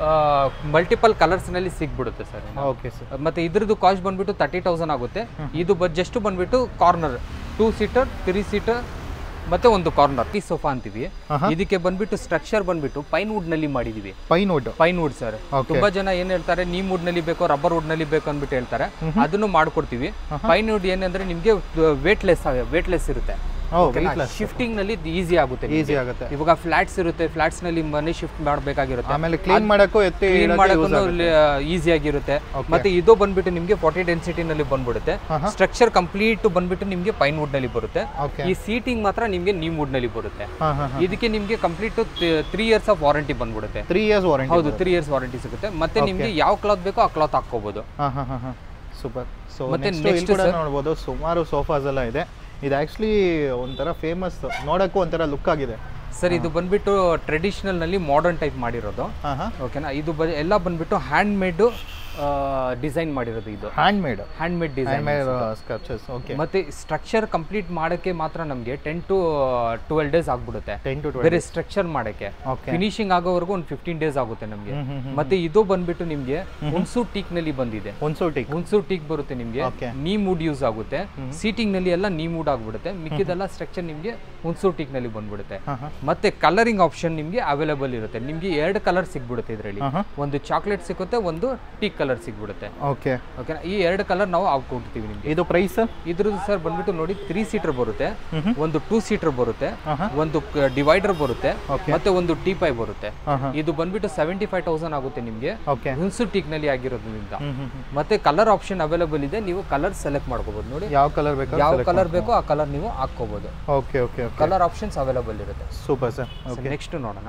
ಮಲ್ಟಿಪಲ್ ಕಲರ್ಸ್ ನಲ್ಲಿ ಸಿಗ್ಬಿಡುತ್ತೆ ಸರ್. ಮತ್ತೆ ಇದ್ರದ್ದು ಕಾಸ್ಟ್ ಬಂದ್ಬಿಟ್ಟು ತರ್ಟಿ ತೌಸಂಡ್ ಆಗುತ್ತೆ. ಇದು ಜಸ್ಟ್ ಬಂದ್ಬಿಟ್ಟು corner two seater three seater ಮತ್ತೆ ಒಂದು ಕಾರ್ನರ್ ಈ ಸೋಫಾ ಅಂತೀವಿ. ಇದಕ್ಕೆ ಬಂದ್ಬಿಟ್ಟು ಸ್ಟ್ರಕ್ಚರ್ ಬಂದ್ಬಿಟ್ಟು ಪೈನ್ ವುಡ್ ನಲ್ಲಿ ಮಾಡಿದೀವಿ. Pine wood pine wood sir. ತುಂಬಾ ಜನ ಏನ್ ಹೇಳ್ತಾರೆ ನೀಮ್ ವುಡ್ ನಲ್ಲಿ ಬೇಕೋ ರಬ್ಬರ್ ವುಡ್ ನಲ್ಲಿ ಬೇಕು ಅಂದ್ಬಿಟ್ಟು ಹೇಳ್ತಾರೆ. ಅದನ್ನು ಮಾಡ್ಕೊಡ್ತೀವಿ. ಪೈನ್ ವುಡ್ ಏನಂದ್ರೆ ನಿಮ್ಗೆ ವೇಟ್ಲೆಸ್ ವೇಟ್ಲೆಸ್ ಇರುತ್ತೆ. ಶಿಫ್ಟಿಂಗ್ ನಲ್ಲಿ ಈಸಿ ಆಗುತ್ತೆ ಈಸಿ ಆಗುತ್ತೆ. ಇವಾಗ ಫ್ಲಾಟ್ಸ್ ಇರುತ್ತೆ, ಫ್ಲಾಟ್ಸ್ ನಲ್ಲಿ ಮನೆ ಶಿಫ್ಟ್ ಮಾಡಬೇಕಾಗಿರುತ್ತೆ, ಆಮೇಲೆ ಕ್ಲೀನ್ ಮಾಡಕ್ಕೂ ಎತ್ತಿ ಕ್ಲೀನ್ ಮಾಡಕ್ಕೂ ಈಸಿ ಆಗಿರುತ್ತೆ. ಮತ್ತೆ ಇದು ಬಂದ್ಬಿಟ್ಟು ನಿಮಗೆ ಫಾರ್ಟಿ ಡೆನ್ಸಿಟಿ ನಲ್ಲಿ ಬಂದ್ಬಿಡುತ್ತೆ. ಸ್ಟ್ರಕ್ಚರ್ ಕಂಪ್ಲೀಟ್ ಬಂದ್ಬಿಟ್ಟು ನಿಮಗೆ ಪೈನ್ ವುಡ್ ನಲ್ಲಿ ಬರುತ್ತೆ. ಈ ಸೀಟಿಂಗ್ ಮಾತ್ರ ನಿಮಗೆ ನೀಮ್ ವುಡ್ ನಲ್ಲಿ ಬರುತ್ತೆ. ಇದಕ್ಕೆ ನಿಮಗೆ complete three years of warranty ಬಂದ್ಬಿಡುತ್ತೆ. Three years warranty. ಹೌದು, ತ್ರೀ ಇಯರ್ಸ್ ವಾರಂಟಿ ಸಿಗುತ್ತೆ. ಮತ್ತೆ ನಿಮಗೆ ಯಾವ ಕ್ಲಾತ್ ಬೇಕೋ ಆ ಕ್ಲಾತ್ ಹಾಕೋಬಹುದು. ಸೂಪರ್. ಸೊ ಮತ್ತೆ ನೆಕ್ಸ್ಟ್ ಕೂಡ ನೋಡಬಹುದು ಸುಮಾರು ಸೋಫಾಸ್ ಎಲ್ಲ ಇದೆ. ಇದು ಆಕ್ಚುಲಿ ಒಂಥರ ಫೇಮಸ್, ನೋಡಕ್ಕೂ ಒಂಥರ ಲುಕ್ ಆಗಿದೆ ಸರ್. ಇದು ಬಂದ್ಬಿಟ್ಟು ಟ್ರೆಡಿಷನಲ್ ನಲ್ಲಿ ಮಾಡರ್ನ್ ಟೈಪ್ ಮಾಡಿರೋದು. ಓಕೆನಾ. ಇದು ಎಲ್ಲ ಬಂದ್ಬಿಟ್ಟು ಹ್ಯಾಂಡ್ ಮೇಡ್ ಡಿಸೈನ್ ಮಾಡಿರೋದು. ಇದು hand made hand made design sculptures. Okay. ಮತ್ತೆ ಸ್ಟ್ರಕ್ಚರ್ ಕಂಪ್ಲೀಟ್ ಮಾಡಕ್ಕೆ ಮಾತ್ರ ನಮಗೆ ಟೆನ್ ಟು ಟ್ವೆಲ್ ಡೇಸ್ ಆಗ್ಬಿಡುತ್ತೆ. ಟೆನ್ ಟು ಬೇರೆ ಸ್ಟ್ರಕ್ಚರ್ ಮಾಡಕ್ಕೆ. ಫಿನಿಶಿಂಗ್ ಆಗೋವರೆಗೂ ಒಂದು ಫಿಫ್ಟೀನ್ ಡೇಸ್ ಆಗುತ್ತೆ ನಮಗೆ. ಮತ್ತೆ ಇದು ಬಂದ್ಬಿಟ್ಟು ನಿಮಗೆ ಹುನ್ಸೂರ್ ಟೀಕ್ ನಲ್ಲಿ ಬಂದಿದೆ. ಹುನ್ಸೂರ್ ಟೀಕ್ ಹುನ್ಸೂರ್ ಟೀಕ್ ಬರುತ್ತೆ ನಿಮಗೆ. ನೀ ಮೂಡ್ ಯೂಸ್ ಆಗುತ್ತೆ. ಸೀಟಿಂಗ್ ನಲ್ಲಿ ಎಲ್ಲ ನೀ ಮೂಡ್ ಆಗ್ಬಿಡುತ್ತೆ. ಮಿಕ್ಕಿದೆಲ್ಲ ಸ್ಟ್ರಕ್ಚರ್ ನಿಮಗೆ ಹುನ್ಸೂರ್ ಟೀಕ್ ನಲ್ಲಿ ಬಂದ್ಬಿಡುತ್ತೆ. ಮತ್ತೆ ಕಲರಿಂಗ್ ಆಪ್ಷನ್ ನಿಮಗೆ ಅವೈಲೇಬಲ್ ಇರುತ್ತೆ. ನಿಮಗೆ ಎರಡು ಕಲರ್ ಸಿಗ್ಬಿಡುತ್ತೆ ಇದರಲ್ಲಿ. ಒಂದು ಚಾಕ್ಲೇಟ್ ಸಿಗುತ್ತೆ, ಒಂದು ಟೀಕ್ ಕಲರ್ ಸಿಗ್ಬಿಡುತ್ತೆ. Okay okay. ಈ ಎರಡು ಕಲರ್ ನಾವು ಹಾಕೊಡ್ತೀವಿ ನಿಮಗೆ. ಇದು ಪ್ರೈಸ್ ಇದ್ರದ್ದು ಸರ್ ಬಂದ್ಬಿಟ್ಟು ನೋಡಿ, ತ್ರೀ ಸೀಟರ್ ಬರುತ್ತೆ, ಒಂದು ಟೂ ಸೀಟರ್ ಬರುತ್ತೆ, ಒಂದು ಡಿವೈಡರ್ ಬರುತ್ತೆ, ಮತ್ತೆ ಒಂದು ಟೀಪೈ ಬರುತ್ತೆ. ಇದು ಬಂದ್ಬಿಟ್ಟು ಸೆವೆಂಟಿ ಫೈವ್ ತೌಸಂಡ್ ಆಗುತ್ತೆ ನಿಮಗೆ ಹುನ್ಸೂರ್ ಟೀಕ್ ನಲ್ಲಿ ಆಗಿರೋದ್ರಿಂದ. ಮತ್ತೆ ಕಲರ್ ಆಪ್ಷನ್ ಅವೈಲೇಬಲ್ ಇದೆ. ನೀವು ಕಲರ್ ಸೆಲೆಕ್ಟ್ ಮಾಡ್ಕೋಬಹುದು. ನೋಡಿ ಯಾವ ಕಲರ್ ಬೇಕು, ಯಾವ ಕಲರ್ ಬೇಕೋ ಆ ಕಲರ್ ನೀವು ಹಾಕೋಬಹುದು. Okay okay. Colour options available ಇರುತ್ತೆ. Super sir. ನೆಕ್ಸ್ಟ್ ನೋಡೋಣ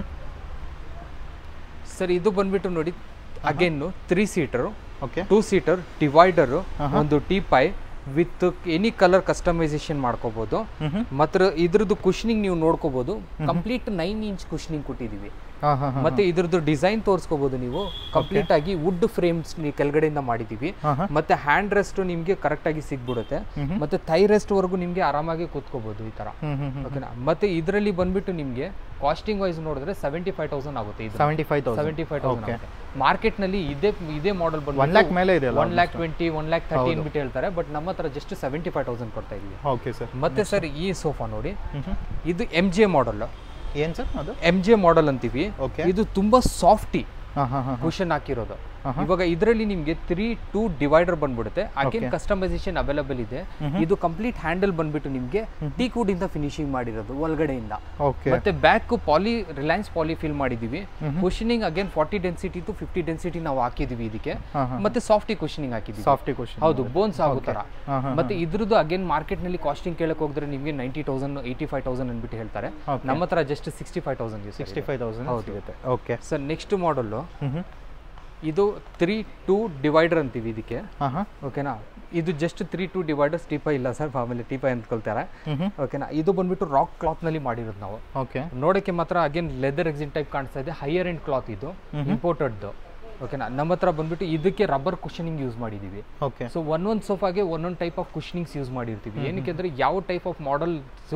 ಸರ್. ಇದು ಬಂದ್ಬಿಟ್ಟು ನೋಡಿ, again three seater, two seater, divider, ಒಂದು teapoy with any colour customisation ಮಾಡ್ಕೋಬಹುದು. ಮತ್ತೆ ಇದ್ರದ್ದು ಕುಶನಿಂಗ್ ನೀವು ನೋಡ್ಕೋಬಹುದು. ಕಂಪ್ಲೀಟ್ ನೈನ್ ಇಂಚ್ ಕುಶನಿಂಗ್ ಕೊಟ್ಟಿದೀವಿ. ಮತ್ತೆ ಇದ್ರದ್ದು ಡಿಸೈನ್ ತೋರಿಸ್ಕೋಬಹುದು ನೀವು. ಕಂಪ್ಲೀಟ್ ಆಗಿ ವುಡ್ ಫ್ರೇಮ್ಸ್ ಕೆಳಗಡೆಯಿಂದ ಮಾಡಿದೀವಿ. ಮತ್ತೆ ಹ್ಯಾಂಡ್ ರೆಸ್ಟ್ ನಿಮ್ಗೆ ಕರೆಕ್ಟ್ ಆಗಿ ಸಿಗ್ಬಿಡುತ್ತೆ. ಮತ್ತೆ ಥೈ ರೆಸ್ಟ್ ವರೆಗೂ ನಿಮ್ಗೆ ಆರಾಮಾಗಿ ಕೂತ್ಕೋಬಹುದು ಈ ತರ. ಓಕೆನಾ. ಮತ್ತೆ ಇದರಲ್ಲಿ ಬಂದ್ಬಿಟ್ಟು ನಿಮ್ಗೆ ಕಾಸ್ಟಿಂಗ್ ವೈಸ್ ನೋಡಿದ್ರೆ ಸೆವೆಂಟಿ ಫೈವ್ ತೌಸಂಡ್ ಆಗುತ್ತೆ. ಇದು seventy five seventy five thousand market ನಲ್ಲಿ ಇದೇ ಇದೇ ಮಾಡೆಲ್ ಬಂದು ಒನ್ ಲ್ಯಾಕ್ ಮೇಲೆ ಇದೆ. One lakh twenty one lakh thirty ಬಿಟ್ಟು ಹೇಳ್ತಾರೆ. ಬಟ್ ನಮ್ಮ ಹತ್ರ ಜಸ್ಟ್ ಸೆವೆಂಟಿ ಫೈವ್ ತೌಸಂಡ್ ಕೊಡ್ತಾ ಇದೀವಿ. Okay sir. ಮತ್ತೆ ಸರ್ ಈ ಸೋಫಾ ನೋಡಿ, ಇದು ಎಂ ಜೆ ಮಾಡೆಲ್. ಏನ್ ಸರ್ ಅದು? ಎಂ ಜೆ ಮಾಡೆಲ್ ಅಂತೀವಿ. ಇದು ತುಂಬಾ ಸಾಫ್ಟಿ ಕುಶನ್ ಹಾಕಿರೋದು. ಇವಾಗ ಇದರಲ್ಲಿ ನಿಮ್ಗೆ ತ್ರೀ ಟೂ ಡಿವೈಡರ್ ಬಂದ್ಬಿಡುತ್ತೆ. ಅಗೇನ್ ಕಸ್ಟಮೈಸೇಷನ್ ಅವೈಲೇಬಲ್ ಇದೆ. ಇದು ಕಂಪ್ಲೀಟ್ ಹ್ಯಾಂಡಲ್ ಬಂದ್ಬಿಟ್ಟು ನಿಮ್ಗೆ ಟೀಕ್ ವುಡ್ ಇಂದ ಫಿನಿಶಿಂಗ್ ಮಾಡಿರೋದು ಒಳಗಡೆಯಿಂದ. ಮತ್ತೆ back poly Reliance poly fill ಮಾಡಿದೀವಿ. Cushioning again forty density to fifty density ನಾವು ಹಾಕಿದೀವಿ ಇದಕ್ಕೆ. ಮತ್ತೆ ಸಾಫ್ಟಿ ಕುಶನಿಂಗ್ ಹಾಕಿದೀವಿ. ಸಾಫ್ಟಿ ಕುಶನ್, ಹೌದು, ಬೋನ್ಸ್ ಆಗೋ ತರ. ಮತ್ತೆ ಇದ್ರದ್ದು ಅಗೇನ್ ಮಾರ್ಕೆಟ್ ನಲ್ಲಿ ಕಾಸ್ಟಿಂಗ್ ಕೇಳಕ್ ಹೋದ್ರೆ ನಿಮ್ಗೆ ninety thousand eighty five thousand ಅನ್ಬಿಟ್ಟು ಹೇಳ್ತಾರೆ. ನಮ್ಮ ಹತ್ರ just sixty five thousand sixty five thousand ಸಿಗುತ್ತೆ. Okay sir. ನೆಕ್ಸ್ಟ್ ಮಾಡೆಲ್ ಇದು ತ್ರೀ ಟೂ ಡಿವೈಡರ್ ಅಂತೀವಿ ಇದಕ್ಕೆ. ಓಕೆನಾ. ಇದು just three two dividers. Teapoy ಇಲ್ಲ ಸರ್, ಆಮೇಲೆ ಟೀಪೈ ಅಂದ್ಕೊಳ್ತಾರೆ. ಓಕೆನಾ. ಇದು ಬಂದ್ಬಿಟ್ಟು ರಾಕ್ ಕ್ಲಾತ್ ನಲ್ಲಿ ಮಾಡಿರೋದು ನಾವು. ಓಕೆ. ನೋಡಕ್ಕೆ ಮಾತ್ರ ಅಗೇನ್ ಲೆದರ್ ಎಕ್ಸಿನ್ ಟೈಪ್ ಕಾಣಿಸ್ತಾ ಇದೆ. ಹೈಯರ್ ಎಂಡ್ ಕ್ಲಾತ್ ಇದು, ಇಂಪೋರ್ಟೆಡ್. ಓಕೆನಾ. ನಮ್ಮ ಹತ್ರ ಬಂದ್ಬಿಟ್ಟು ಇದಕ್ಕೆ ರಬ್ಬರ್ ಕುಶನಿಂಗ್ ಯೂಸ್ ಮಾಡಿದೀವಿ. ಓಕೆ. ಸೊ ಒಂದೊಂದು ಸೋಫಾಗೆ ಒಂದೊಂದು ಟೈಪ್ ಆಫ್ ಕುಶನಿಂಗ್ಸ್ ಯೂಸ್ ಮಾಡಿರ್ತೀವಿ. ಏನಕ್ಕೆ ಅಂದ್ರೆ ಯಾವ ಟೈಪ್ ಆಫ್ ಮಾಡೆಲ್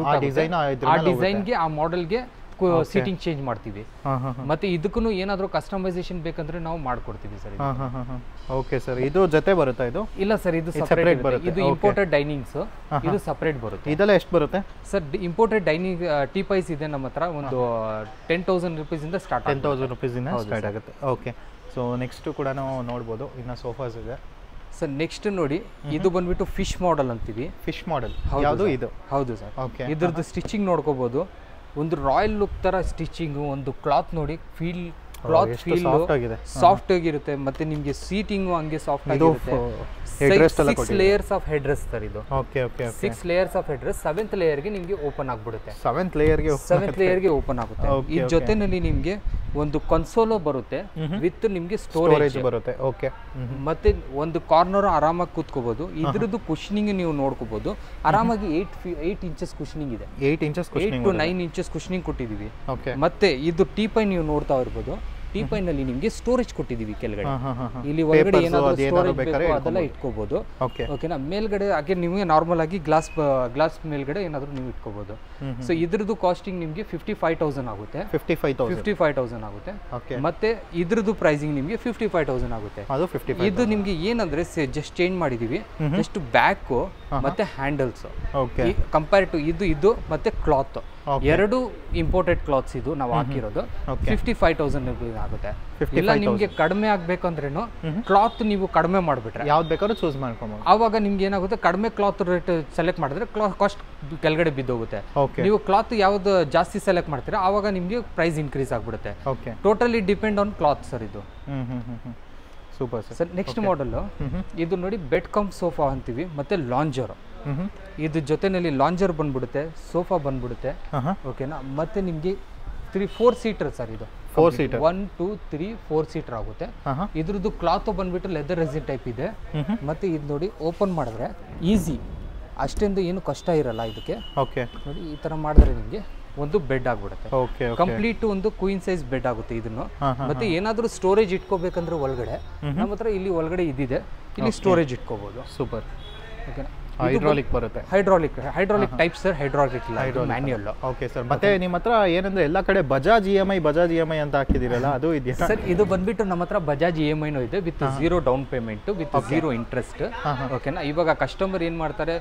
ಆ ಡಿಸೈನ್ಗೆ ಆ ಮಾಡೆಲ್ಗೆ ಸೀಟಿಂಗ್ ಚೇಂಜ್ ಮಾಡ್ತೀವಿ. ಮತ್ತೆ ಇದಕ್ಕೂ ಏನಾದರೂ ಕಸ್ಟಮೈಸೇಷನ್ ಬೇಕಂದ್ರೆ ನಾವು ಮಾಡ್ಕೊಡ್ತೀವಿ ಸರ್. Okay sir. ಇದು ಜೊತೆ ಬರುತ್ತಾ? ಇದು ಇಲ್ಲ ಸರ್, ಇದು ಸಪರೇಟ್ ಬರುತ್ತೆ. ಇದು ಇಂಪೋರ್ಟೆಡ್ ಡೈನಿಂಗ್ಸ್, ಇದು ಸಪರೇಟ್ ಬರುತ್ತೆ. ಇದೆಲ್ಲ ಎಷ್ಟು ಬರುತ್ತೆ ಸರ್? ಇಂಪೋರ್ಟೆಡ್ ಡೈನಿಂಗ್ ಟೀಪೈಸ್ ಇದೆ ನಮ್ಮ ಹತ್ರ. ಒಂದು ಟೆನ್ ತೌಸಂಡ್ ರುಪೀಸ್ ಇಂದ ಸ್ಟಾರ್ಟ್ ಟೆನ್ ತೌಸಂಡ್ ರುಪೀಸ್ ಇಂದ ಸ್ಟಾರ್ಟ್ ಆಗುತ್ತೆ. ಓಕೆ. ಸೊ ನೆಕ್ಸ್ಟ್ ಕೂಡ ನಾವು ನೋಡ್ಬೋದು, ಇನ್ನು ಸೋಫಾಸ್ ಇದೆ ಸರ್. ನೆಕ್ಸ್ಟ್ ನೋಡಿ, ಇದು ಬಂದ್ಬಿಟ್ಟು ಫಿಶ್ ಮಾಡೆಲ್ ಅಂತೀವಿ. ಫಿಶ್ ಮಾಡೆಲ್ ಯಾವುದು ಇದು? ಹೌದು ಸರ್. ಓಕೆ. ಇದ್ರದ್ದು ಸ್ಟಿಚಿಂಗ್ ನೋಡ್ಕೋಬಹುದು. ಒಂದು ರಾಯಲ್ ಲುಕ್ ತರ ಸ್ಟಿಚಿಂಗ್, ಒಂದು ಕ್ಲಾತ್ ನೋಡಿ, ಫೀಲ್ ಕ್ಲಾತ್ ಫೀಲ್ ಸಾಫ್ಟ್ ಆಗಿರುತ್ತೆ. ಮತ್ತೆ ನಿಮಗೆ ಸೀಟಿಂಗ್ ಹಂಗೆ ಸಾಫ್ಟ್ ಆಗಿರುತ್ತೆ. Six layers of head rest sir ಇದು. Okay okay. Six layers of head rest. Seventh layer ಗೆ ನಿಮಗೆ ಓಪನ್ ಆಗ್ಬಿಡುತ್ತೆ. ಸೆವೆಂತ್ ಲೇಯರ್ ಗೆ ಸೆವೆಂತ್ ಲೇಯರ್ ಗೆ ಓಪನ್ ಆಗುತ್ತೆ. ಈ ಜೊತೆನಲ್ಲಿ ನಿಮಗೆ ಒಂದು ಕನ್ಸೋಲೋ ಬರುತ್ತೆ ವಿತ್ ನಿಮಗೆ ಸ್ಟೋರೇಜ್ ಬರುತ್ತೆ. ಓಕೆ. ಮತ್ತೆ ಒಂದು ಕಾರ್ನರ್ ಆರಾಮಾಗಿ ಕೂತ್ಕೋಬಹುದು. ಇದ್ರದ್ದು ಕುಶನಿಂಗ್ ನೀವು ನೋಡ್ಕೋಬಹುದು. ಆರಾಮಾಗಿ ಏಟ್ ಏಟ್ ಇಂಚಸ್ ಕುಶನಿಂಗ್ ಇದೆ. Eight inches eight to nine inches cushioning ಕೊಟ್ಟಿದೀವಿ. ಮತ್ತೆ ಇದು ಟೀಪೈ ನೀವು ನೋಡ್ತಾ ಇರ್ಬೋದು. ಟೀಪೈ ನಲ್ಲಿ ನಿಮಗೆ ಸ್ಟೋರೇಜ್ ಕೊಟ್ಟಿದೀವಿ ಕೆಳಗಡೆ. ಇಲ್ಲಿ ಒಳಗಡೆ ಏನಾದರೂ ಸ್ಟೋರೇಜ್ ಬೇಕು ಅದೆಲ್ಲ ಇಟ್ಕೋಬಹುದು. ಓಕೆನಾ. ಮೇಲ್ಗಡೆ ಹಾಗೆ ನಿಮಗೆ ನಾರ್ಮಲ್ ಆಗಿ ಗ್ಲಾಸ್ ಗ್ಲಾಸ್ ಮೇಲ್ಗಡೆ ಏನಾದರೂ ನೀವು ಇಟ್ಕೋಬಹುದು. ಸೊ ಇದ್ರದ್ದು ಕಾಸ್ಟಿಂಗ್ ನಿಮಗೆ ಫಿಫ್ಟಿ ಫೈವ್ ತೌಸಂಡ್ ಆಗುತ್ತೆ. Fifty five fifty five thousand ಆಗುತ್ತೆ. ಮತ್ತೆ ಇದ್ರದ್ದು ಪ್ರೈಸಿಂಗ್ ನಿಮಗೆ ಫಿಫ್ಟಿ ಫೈವ್ ತೌಸಂಡ್ ಆಗುತ್ತೆ. ಇದು ನಿಮ್ಗೆ ಏನಂದ್ರೆ ಜಸ್ಟ್ ಚೇಂಜ್ ಮಾಡಿದೀವಿ. ಜಸ್ಟ್ ಬ್ಯಾಕ್ ಮತ್ತೆ ಹ್ಯಾಂಡಲ್ಸ್ ಕಂಪೇರ್ ಟು ಇದು ಇದು ಮತ್ತೆ ಕ್ಲಾತ್ ಎರಡು ಇಂಪೋರ್ಟೆಡ್ ಕ್ಲಾತ್ಸ್ ಇದು ನಾವು ಹಾಕಿರೋದು ಫಿಫ್ಟಿ ಫೈವ್ ತೌಸಂಡ್ ಆಗುತ್ತೆ. ಇಲ್ಲ ನಿಮ್ಗೆ ಕಡಿಮೆ ಆಗ್ಬೇಕಂದ್ರೇನು ಕ್ಲಾತ್ ನೀವು ಕಡಿಮೆ ಮಾಡ್ಬಿಟ್ರೆ ಯಾವ್ದು ಬೇಕಾದ್ರೂ ಚೂಸ್ ಮಾಡ್ಕೊಬೋದು. ಆವಾಗ ನಿಮ್ಗೆ ಏನಾಗುತ್ತೆ, ಕಡಿಮೆ ಕ್ಲಾತ್ ರೇಟ್ ಸೆಲೆಕ್ಟ್ ಮಾಡಿದ್ರೆ ಕ್ಲಾತ್ ಕಾಸ್ಟ್ ಕೆಳಗಡೆ ಬಿದ್ದೋಗುತ್ತೆ. ನೀವು ಕ್ಲಾತ್ ಯಾವ್ದು ಜಾಸ್ತಿ ಸೆಲೆಕ್ಟ್ ಮಾಡ್ತೀರಾ ಆವಾಗ ನಿಮ್ಗೆ ಪ್ರೈಸ್ ಇನ್ಕ್ರೀಸ್ ಆಗ್ಬಿಡುತ್ತೆ. Totally depend on cloth sir ಇದು. Super sir. ನೆಕ್ಸ್ಟ್ ಮಾಡೆಲ್ ಇದು ನೋಡಿ ಬೆಡ್ ಕಮ್ ಸೋಫಾ ಅಂತೀವಿ, ಮತ್ತೆ ಲಾಂಜರ್. ಇದು ಜೊತೆನಲ್ಲಿ ಲಾಂಜರ್ ಬಂದ್ಬಿಡುತ್ತೆ, ಸೋಫಾ ಬಂದ್ಬಿಡುತ್ತೆ, ಓಕೆನಾ. ಮತ್ತೆ ನಿಮ್ಗೆ ತ್ರೀ ಫೋರ್ ಸೀಟರ್ ಸರ್ ಇದು. Four seater one two three four seater ಆಗುತ್ತೆ. ಇದ್ರದ್ದು ಕ್ಲಾತ್ ಬಂದ್ಬಿಟ್ಟು ಲೆದರ್ ರೆಸಿನ್ ಟೈಪ್ ಇದೆ. ಮತ್ತೆ ಇದು ನೋಡಿ ಓಪನ್ ಮಾಡಿದ್ರೆ ಈಸಿ, ಅಷ್ಟೊಂದು ಏನು ಕಷ್ಟ ಇರಲ್ಲ ಇದಕ್ಕೆ. ಓಕೆ ನೋಡಿ ಈ ತರ ಮಾಡಿದ್ರೆ ನಿಮಗೆ ಒಂದು ಬೆಡ್ ಆಗ್ಬಿಡುತ್ತೆ. ಓಕೆ ಕಂಪ್ಲೀಟ್ ಒಂದು ಕ್ವೀನ್ ಸೈಜ್ ಬೆಡ್ ಆಗುತ್ತೆ ಇದನ್ನು. ಮತ್ತೆ ಏನಾದರೂ ಸ್ಟೋರೇಜ್ ಇಟ್ಕೋಬೇಕಂದ್ರೆ ಒಳಗಡೆ ನಮ್ಮ ಹತ್ರ ಇಲ್ಲಿ ಒಳಗಡೆ ಇದಿದೆ, ಇಲ್ಲಿ ಸ್ಟೋರೇಜ್ ಇಟ್ಕೋಬಹುದು. ಸೂಪರ್. ಓಕೆನಾ. ಹೈಡ್ರಾಲಿಕ್ ಬರುತ್ತೆ. Hydraulic hydraulic type sir, hydraulic ಇಲ್ಲ, ಮ್ಯಾನ್ಯುಯಲ್. Okay sir. ಮತ್ತೆ ನಿಮ್ಮ ಹತ್ರ ಏನಂದ್ರೆ ಎಲ್ಲ ಕಡೆ Bajaj E M I Bajaj E M I ಅಂತ ಹಾಕಿದಿರಲ್ಲ, ಅದು ಇದೆಯಾ ಸರ್? ಇದು ಬಂದ್ಬಿಟ್ಟು ನಮ್ಮ ಹತ್ರ ಬಜಾಜ್ ಇ ಎಮ್ ಐನೂ ಇದೆ, with zero down payment, with zero interest. ಓಕೆನಾ. ಇವಾಗ ಕಸ್ಟಮರ್ ಏನ್ ಮಾಡ್ತಾರೆ,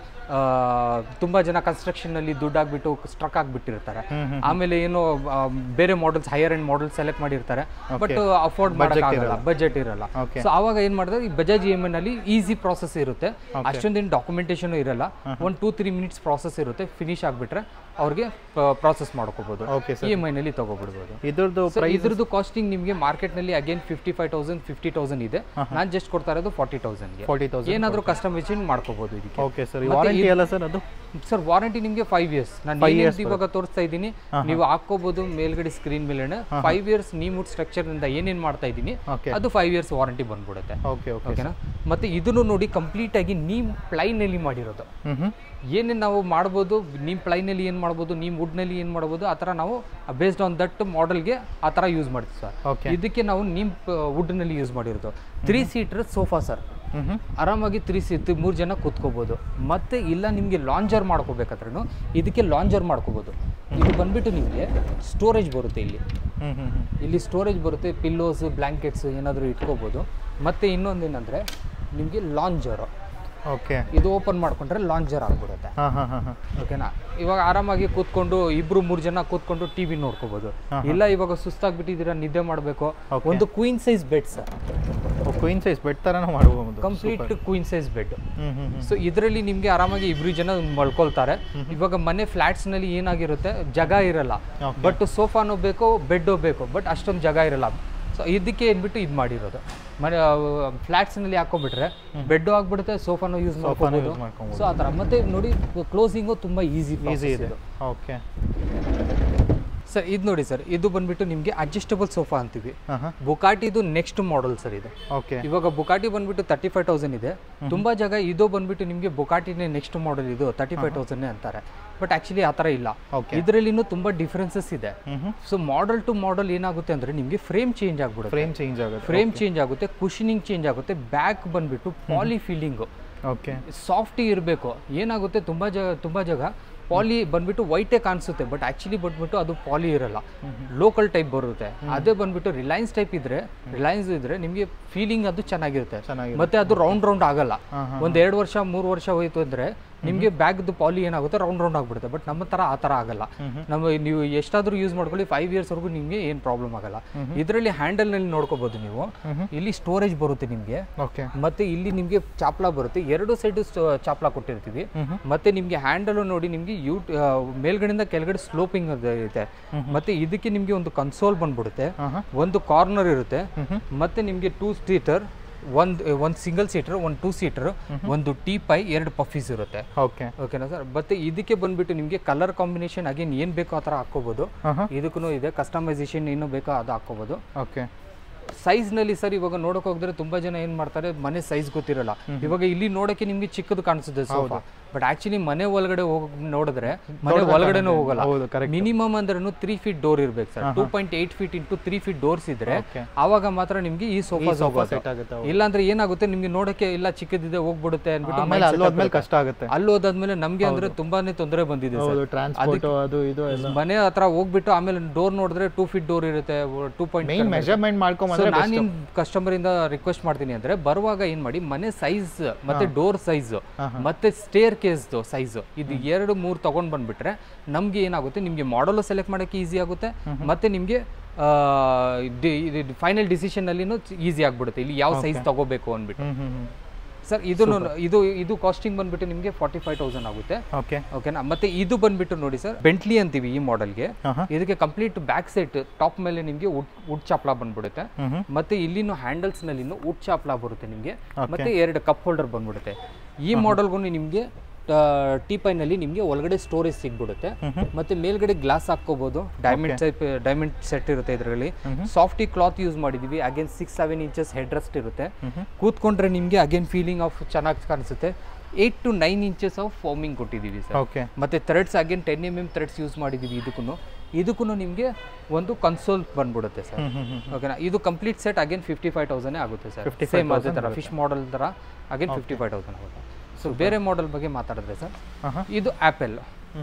ತುಂಬಾ ಜನ ಕನ್ಸ್ಟ್ರಕ್ಷನ್ ಅಲ್ಲಿ ದುಡ್ಡು ಆಗ್ಬಿಟ್ಟು ಸ್ಟ್ರಕ್ ಆಗ್ಬಿಟ್ಟಿರ್ತಾರೆ. ಆಮೇಲೆ ಏನು ಬೇರೆ models, higher end models select ಮಾಡಿರ್ತಾರೆ, ಬಟ್ ಅಫೋರ್ಡ್ ಮಾಡಕ್ಕಾಗಲ್ಲ, ಬಜೆಟ್ ಇರಲ್ಲ. ಸೊ ಅವಾಗ ಏನ್ ಮಾಡ್ತಾರೆ, ಈ ಬಜಾಜ್ ಇ ಎಮ್ ಐ ನಲ್ಲಿ ಈಸಿ ಪ್ರಾಸೆಸ್ ಇರುತ್ತೆ, ಅಷ್ಟೊಂದೇನು ಡಾಕ್ಯುಮೆಂಟೇಶನ್ ಇರಲ್ಲ. One two three minutes process ಇರುತ್ತೆ, ಫಿನಿಶ್ ಆಗ್ಬಿಟ್ರೆ ಅವ್ರಿಗೆ ಪ್ರಾಸೆಸ್ ಮಾಡ್ಕೋಬಹುದು, ಇ ಎಮ್ ಐ ನಲ್ಲಿ ತಗೋಬಿಡ್ಬೋದು. ಇದ್ರದ್ದು ಇದ್ರದ್ದು ಕಾಸ್ಟಿಂಗ್ ನಿಮಗೆ ಮಾರ್ಕೆಟ್ ನಲ್ಲಿ again fifty five thousand fifty thousand ಇದೆ. ನಾನು ಜಸ್ಟ್ ಕೊಡ್ತಾ ಇರೋದು ಫಾರ್ಟಿ ತೌಸಂಡ್ಗೆ. ಫಾರ್ಟಿ ತೌಸಂಡ್ ಏನಾದರೂ ಕಸ್ಟಮೈಸೇಷನ್ ಮಾಡ್ಕೋಬಹುದು ಇದಕ್ಕೆ. Okay sir. ವಾರಂಟಿ ಅಲ್ಲ ಸರ್ ಅದು? ಸರ್ ವಾರಂಟಿ ನಿಮಗೆ ಫೈವ್ ಇಯರ್ಸ್. ನಾನು ಇವಾಗ ತೋರಿಸ್ತಾ ಇದ್ದೀನಿ, ನೀವು ಹಾಕೋಬಹುದು ಮೇಲ್ಗಡೆ ಸ್ಕ್ರೀನ್ ಮೇಲೆ. Five years neem wood structure ಇಂದ ಏನೇನ್ ಮಾಡ್ತಾ ಇದ್ದೀನಿ ಅದು ಫೈವ್ ಇಯರ್ಸ್ ವಾರಂಟಿ ಬಂದ್ಬಿಡುತ್ತೆ. ಓಕೆನಾ. ಮತ್ತೆ ಇದನ್ನು ನೋಡಿ ಕಂಪ್ಲೀಟ್ ಆಗಿ ನೀಮ್ ಪ್ಲೈನ್ ನಲ್ಲಿ ಮಾಡಿರೋದು. ಏನೇನು ನಾವು ಮಾಡ್ಬೋದು, ನೀಮ್ ಪ್ಲೈನಲ್ಲಿ ಏನು ಮಾಡ್ಬೋದು, ನೀಮ್ ವುಡ್ನಲ್ಲಿ ಏನು ಮಾಡ್ಬೋದು, ಆ ಥರ ನಾವು ಬೇಸ್ಡ್ ಆನ್ ದಟ್ ಮಾಡೆಲ್ಗೆ ಆ ಥರ ಯೂಸ್ ಮಾಡ್ತೀವಿ ಸರ್. ಇದಕ್ಕೆ ನಾವು ನೀಮ್ ವುಡ್ನಲ್ಲಿ ಯೂಸ್ ಮಾಡಿರೋದು. ತ್ರೀ ಸೀಟರ್ ಸೋಫಾ ಸರ್, ಆರಾಮಾಗಿ ತ್ರೀ ಸೀಟ್ ಮೂರು ಜನ ಕೂತ್ಕೋಬೋದು. ಮತ್ತೆ ಇಲ್ಲ ನಿಮಗೆ ಲಾಂಜರ್ ಮಾಡ್ಕೋಬೇಕಾದ್ರೂ ಇದಕ್ಕೆ ಲಾಂಜರ್ ಮಾಡ್ಕೋಬೋದು. ಇದು ಬಂದ್ಬಿಟ್ಟು ನಿಮಗೆ ಸ್ಟೋರೇಜ್ ಬರುತ್ತೆ, ಇಲ್ಲಿ ಇಲ್ಲಿ ಸ್ಟೋರೇಜ್ ಬರುತ್ತೆ, ಪಿಲ್ಲೋಸ್ ಬ್ಲ್ಯಾಂಕೆಟ್ಸ್ ಏನಾದರೂ ಇಟ್ಕೋಬೋದು. ಮತ್ತು ಇನ್ನೊಂದೇನೆಂದರೆ ನಿಮಗೆ ಲಾಂಜರು. ಓಕೆ. ಇದು ಓಪನ್ ಮಾಡ್ಕೊಂಡ್ರೆ ಲಾಂಜರ್ ಆಗ್ಬಿಡುತ್ತೆ. ಓಕೆನಾ. ಇವಾಗ ಆರಾಮಾಗಿ ಕೂತ್ಕೊಂಡು ಇಬ್ರು ಮೂರು ಜನ ಕೂತ್ಕೊಂಡು ಟಿವಿ ನೋಡ್ಕೋಬಹುದು. ಇಲ್ಲ ಇವಾಗ ಸುಸ್ತಾಗ್ಬಿಟ್ಟಿದ್ದೀರಾ, ನಿದ್ದೆ ಮಾಡಬೇಕು, ಒಂದು queen size bed sir. Queen size bed ತರನೂ ಮಾಡಬಹುದು, complete queen size bed. So ಇದರಲ್ಲಿ ನಿಮ್ಗೆ ಆರಾಮಾಗಿ ಇಬ್ರು ಜನ ಮಲ್ಕೊಳ್ತಾರೆ. ಇವಾಗ ಮನೆ ಫ್ಲಾಟ್ಸ್ ನಲ್ಲಿ ಏನಾಗಿರುತ್ತೆ, ಜಾಗ ಇರಲ್ಲ, ಬಟ್ ಸೋಫಾನೂ ಬೇಕು, ಬೆಡ್ಡು ಬೇಕು, ಬಟ್ ಅಷ್ಟೊಂದು ಜಾಗ ಇರಲ್ಲ. ಸೊ ಇದಕ್ಕೆ ಏನ್ಬಿಟ್ಟು ಇದು ಮಾಡಿರೋದು. ಮನೆ ಫ್ಲಾಟ್ಸ್ನಲ್ಲಿ ಹಾಕೊಂಡ್ಬಿಟ್ರೆ ಬೆಡ್ಡು ಆಗ್ಬಿಡುತ್ತೆ, ಸೋಫಾನು ಯೂಸ್ ಮಾಡ್ಕೊಬೋದು. ಸೊ ಆ ಥರ. ಮತ್ತೆ ನೋಡಿ ಕ್ಲೋಸಿಂಗು ತುಂಬ ಈಸಿ ಈಸಿ ಇದೆ. Okay sir. ಇದು ನೋಡಿ ಸರ್, ಇದು ಬಂದ್ಬಿಟ್ಟು ನಿಮಗೆ ಅಡ್ಜಸ್ಟಬಲ್ ಸೋಫಾ ಅಂತೀವಿ. ಬುಕಾಟಿದು ನೆಕ್ಸ್ಟ್ ಮಾಡೆಲ್ ಸರ್ ಇದು. ಓಕೆ. ಇವಾಗ ಬುಕಾಟಿ ಬಂದ್ಬಿಟ್ಟು ತರ್ಟಿ ಫೈವ್ ತೌಸಂಡ್ ಇದೆ. ತುಂಬಾ ಜಾಗ ಇದು ಬಂದ್ಬಿಟ್ಟು ನಿಮಗೆ ಬುಕಾಟಿನೇ ನೆಕ್ಸ್ಟ್ ಮಾಡೆಲ್, ಇದು ತರ್ಟಿ ಫೈವ್ ತೌಸಂಡ್ ಅಂತಾರೆ, ಬಟ್ ಆಕ್ಚುಲಿ ಆ ಥರ ಇಲ್ಲ. ಇದರಲ್ಲಿನೂ ತುಂಬಾ ಡಿಫ್ರೆನ್ಸಸ್ ಇದೆ. ಸೊ ಮಾಡೆಲ್ ಟು ಮಾಡೆಲ್ ಏನಾಗುತ್ತೆ ಅಂದ್ರೆ ನಿಮಗೆ ಫ್ರೇಮ್ ಚೇಂಜ್ ಆಗ್ಬಿಡುತ್ತೆ, ಫ್ರೇಮ್ ಚೇಂಜ್ ಆಗುತ್ತೆ ಫ್ರೇಮ್ ಚೇಂಜ್ ಆಗುತ್ತೆ ಕುಷನಿಂಗ್ ಚೇಂಜ್ ಆಗುತ್ತೆ, ಬ್ಯಾಕ್ ಬಂದ್ಬಿಟ್ಟು ಪಾಲಿ ಫೀಲಿಂಗು. ಓಕೆ. ಸಾಫ್ಟಿ ಇರಬೇಕು. ಏನಾಗುತ್ತೆ, ತುಂಬಾ ಜಾಗ ತುಂಬಾ ಜಾಗ ಪಾಲಿ ಬಂದ್ಬಿಟ್ಟು ವೈಟೇ ಕಾಣಿಸುತ್ತೆ, ಬಟ್ ಆಕ್ಚುಲಿ ಬಂದ್ಬಿಟ್ಟು ಅದು ಪಾಲಿ ಇರಲ್ಲ, ಲೋಕಲ್ ಟೈಪ್ ಬರುತ್ತೆ. ಅದೇ ಬಂದ್ಬಿಟ್ಟು ರಿಲಯನ್ಸ್ ಟೈಪ್ ಇದ್ರೆ, ರಿಲಯನ್ಸ್ ಇದ್ರೆ ನಿಮಗೆ ಫೀಲಿಂಗ್ ಅದು ಚೆನ್ನಾಗಿರುತ್ತೆ. ಮತ್ತೆ ಅದು ರೌಂಡ್ ರೌಂಡ್ ಆಗಲ್ಲ. ಒಂದ್ ಎರಡು ವರ್ಷ ಮೂರು ವರ್ಷ ಹೋಯ್ತು ಅಂದ್ರೆ ನಿಮಗೆ ಬ್ಯಾಗ್ದು ಪಾಲಿ ಏನಾಗುತ್ತೆ, ರೌಂಡ್ ರೌಂಡ್ ಆಗ್ಬಿಡುತ್ತೆ. ಬಟ್ ನಮ್ಮ ತರ ಆ ತರ ಆಗಲ್ಲ. ನಮ್ಮ ನೀವು ಎಷ್ಟಾದ್ರೂ ಯೂಸ್ ಮಾಡ್ಕೊಳ್ಳಿ, ಫೈವ್ ಇಯರ್ಸ್ ವರೆಗೂ ನಿಮ್ಗೆ ಏನ್ ಪ್ರಾಬ್ಲಮ್ ಆಗಲ್ಲ. ಇದರಲ್ಲಿ ಹ್ಯಾಂಡಲ್ ನಲ್ಲಿ ನೋಡ್ಕೋಬಹುದು ನೀವು, ಇಲ್ಲಿ ಸ್ಟೋರೇಜ್ ಬರುತ್ತೆ ನಿಮ್ಗೆ, ಮತ್ತೆ ಇಲ್ಲಿ ನಿಮ್ಗೆ ಚಾಪ್ಲಾ ಬರುತ್ತೆ, ಎರಡು ಸೈಡ್ ಚಾಪ್ಲಾ ಕೊಟ್ಟಿರ್ತೀವಿ. ಮತ್ತೆ ನಿಮ್ಗೆ ಹ್ಯಾಂಡಲ್ ನೋಡಿ ನಿಮ್ಗೆ ಯೂ ಮೇಲ್ಗಡೆಯಿಂದ ಕೆಳಗಡೆ ಸ್ಲೋಪಿಂಗ್ ಇರುತ್ತೆ. ಮತ್ತೆ ಇದಕ್ಕೆ ನಿಮ್ಗೆ ಒಂದು ಕನ್ಸೋಲ್ ಬಂದ್ಬಿಡುತ್ತೆ, ಒಂದು ಕಾರ್ನರ್ ಇರುತ್ತೆ, ಮತ್ತೆ ನಿಮ್ಗೆ ಟೂ ಸೀಟರ್, ಒಂದ್ ಒಂದ್ ಸಿಂಗಲ್ ಸೀಟರ್, ಒಂದ್ ಟೂ ಸೀಟರ್, ಒಂದು ಟೀ ಪೈ, ಎರಡು ಪಫೀಸ್ ಇರುತ್ತೆ. ಓಕೆ. ಓಕೆನಾ ಸರ್. ಮತ್ತೆ ಇದಕ್ಕೆ ಬಂದ್ಬಿಟ್ಟು ನಿಮ್ಗೆ ಕಲರ್ ಕಾಂಬಿನೇಷನ್ ಅಗೇನ್ ಏನ್ ಬೇಕೋ ಆ ತರ ಹಾಕೋಬಹುದು. ಇದಕ್ಕೂ ಇದೆ ಕಸ್ಟಮೈಸೇಷನ್, ಏನು ಬೇಕೋ ಅದು ಹಾಕೋಬಹುದು. ಓಕೆ. ಸೈಜ್ ನಲ್ಲಿ ಸರ್ ಇವಾಗ ನೋಡಕ್ ಹೋಗಿದ್ರೆ ತುಂಬಾ ಜನ ಏನ್ ಮಾಡ್ತಾರೆ, ಮನೆ ಸೈಜ್ ಗೊತ್ತಿರಲ್ಲ. ಇವಾಗ ಇಲ್ಲಿ ನೋಡಕ್ಕೆ ನಿಮ್ಗೆ ಚಿಕ್ಕದು ಕಾಣಿಸುತ್ತೆ ಸೋಫಾ, ಬಟ್ ಆಕ್ಚುಲಿ ಮನೆ ಒಳಗಡೆ ಹೋಗ್ ನೋಡಿದ್ರೆ ಮನೆ ಒಳಗಡೆನೂ ಹೋಗಲ್ಲ. ಮಿನಿಮಮ್ ಅಂದ್ರೆ ತ್ರೀ ಫೀಟ್ ಡೋರ್ ಇರ್ಬೇಕು sir. Two point eight feet into three feet doors ಇದ್ರೆ ಆವಾಗ ಮಾತ್ರ ನಿಮ್ಗೆ ಈ ಸೋಫಾ ಹೋಗುತ್ತೆ. ಇಲ್ಲಾಂದ್ರೆ ಏನಾಗುತ್ತೆ, ನಿಮ್ಗೆ ನೋಡಕ್ಕೆ ಇಲ್ಲ ಚಿಕ್ಕದಿದೆ ಹೋಗ್ಬಿಡುತ್ತೆ ಅನ್ಬಿಟ್ಟು ಕಷ್ಟ ಆಗುತ್ತೆ. ಅಲ್ಲಿ ಹೋದಾದ್ಮೇಲೆ ನಮ್ಗೆ ಅಂದ್ರೆ ತುಂಬಾನೇ ತೊಂದರೆ ಬಂದಿದೆ. ಮನೆ ಹತ್ರ ಹೋಗ್ಬಿಟ್ಟು ಆಮೇಲೆ ಡೋರ್ ನೋಡಿದ್ರೆ ಟೂ ಫೀಟ್ ಡೋರ್ ಇರುತ್ತೆ, ಟೂ ಪಾಯಿಂಟ್ ಮೆಜರ್ಮೆಂಟ್ ಮಾಡ್ಕೊಂಡ್ ಬಂದ್ರೆ ನಾನು ನಿಮ್ಮ ಕಸ್ಟಮರಿಂದ ರಿಕ್ವೆಸ್ಟ್ ಮಾಡ್ತೀನಿ ಅಂದರೆ ಬರುವಾಗ ಏನು ಮಾಡಿ ಮನೆ ಸೈಜ್ ಮತ್ತು ಡೋರ್ ಸೈಜು ಮತ್ತು ಸ್ಟೇರ್ ಕೇಸ್ದು ಸೈಜು ಇದು ಎರಡು ಮೂರು ತೊಗೊಂಡು ಬಂದುಬಿಟ್ರೆ ನಮಗೆ ಏನಾಗುತ್ತೆ ನಿಮಗೆ ಮಾಡಲು ಸೆಲೆಕ್ಟ್ ಮಾಡೋಕ್ಕೆ ಈಸಿ ಆಗುತ್ತೆ ಮತ್ತು ನಿಮಗೆ ಫೈನಲ್ ಡಿಸಿಷನ್ನಲ್ಲಿನೂ ಈಸಿ ಆಗಿಬಿಡುತ್ತೆ ಇಲ್ಲಿ ಯಾವ ಸೈಜ್ ತೊಗೋಬೇಕು ಅಂದ್ಬಿಟ್ಟು. ಸರ್ ಇದು ಇದು ಇದು ಕಾಸ್ಟಿಂಗ್ ಬಂದ್ಬಿಟ್ಟು ನಿಮಗೆ ಫಾರ್ಟಿ ಫೈವ್ ತೌಸಂಡ್ ಆಗುತ್ತೆ. ಓಕೆ ಓಕೆನಾ. ಮತ್ತೆ ಇದು ಬಂದ್ಬಿಟ್ಟು ನೋಡಿ ಸರ್ ಬೆಂಟ್ಲಿ ಅಂತೀವಿ ಈ ಮಾಡೆಲ್ಗೆ. ಇದಕ್ಕೆ ಕಂಪ್ಲೀಟ್ ಬ್ಯಾಕ್ ಸೈಡ್ ಟಾಪ್ ಮೇಲೆ ನಿಮಗೆ ವುಡ್ ಚಾಪ್ಲಾ ಬಂದ್ಬಿಡುತ್ತೆ. ಮತ್ತೆ ಇಲ್ಲಿನೂ ಹ್ಯಾಂಡಲ್ಸ್ ನಲ್ಲಿ ವುಡ್ ಚಾಪ್ಲಾ ಬರುತ್ತೆ ನಿಮಗೆ. ಮತ್ತೆ ಎರಡು ಕಪ್ ಹೋಲ್ಡರ್ ಬಂದ್ಬಿಡುತ್ತೆ. ಈ ಮಾಡೆಲ್ಗೂ ನಿಮಗೆ ಟೀಪೈನಲ್ಲಿ ನಿಮಗೆ ಒಳಗಡೆ ಸ್ಟೋರೇಜ್ ಸಿಗ್ಬಿಡುತ್ತೆ. ಮತ್ತೆ ಮೇಲ್ಗಡೆ ಗ್ಲಾಸ್ ಹಾಕೋಬಹುದು. ಡೈಮಂಡ್ ಟೈಪ್ ಡೈಮಂಡ್ ಸೆಟ್ ಇರುತ್ತೆ ಇದರಲ್ಲಿ. ಸಾಫ್ಟಿ ಕ್ಲಾತ್ ಯೂಸ್ ಮಾಡಿದೀವಿ. Again six seven inches headrest ಇರುತ್ತೆ. ಕೂತ್ಕೊಂಡ್ರೆ ನಿಮಗೆ ಅಗೇನ್ ಫೀಲಿಂಗ್ ಆಫ್ ಚೆನ್ನಾಗಿ ಕಾಣಿಸುತ್ತೆ. Eight to nine inches of foaming ಕೊಟ್ಟಿದ್ದೀವಿ ಸರ್. ಓಕೆ. ಮತ್ತೆ threads again ten M M threads use ಮಾಡಿದ್ದೀವಿ. ಇದಕ್ಕೂ ಇದಕ್ಕೂ ನಿಮಗೆ ಒಂದು ಕನ್ಸೋಲ್ ಬಂದ್ಬಿಡುತ್ತೆ ಸರ್. ಓಕೆನಾ. ಇದು complete set again fifty five thousand ಆಗುತ್ತೆ ಸರ್. ಸೇಮ್ ಅದೇ ಥರ ಫಿಶ್ ಮಾಡೆಲ್ ಥರ ಅಗೇನ್ ಫಿಫ್ಟಿ ಫೈವ್ ತೌಸಂಡ್ ಆಗುತ್ತೆ. ಸೊ ಬೇರೆ ಮಾಡೆಲ್ ಬಗ್ಗೆ ಮಾತಾಡಿದ್ರೆ ಸರ್ ಇದು ಆ್ಯಪಲ್.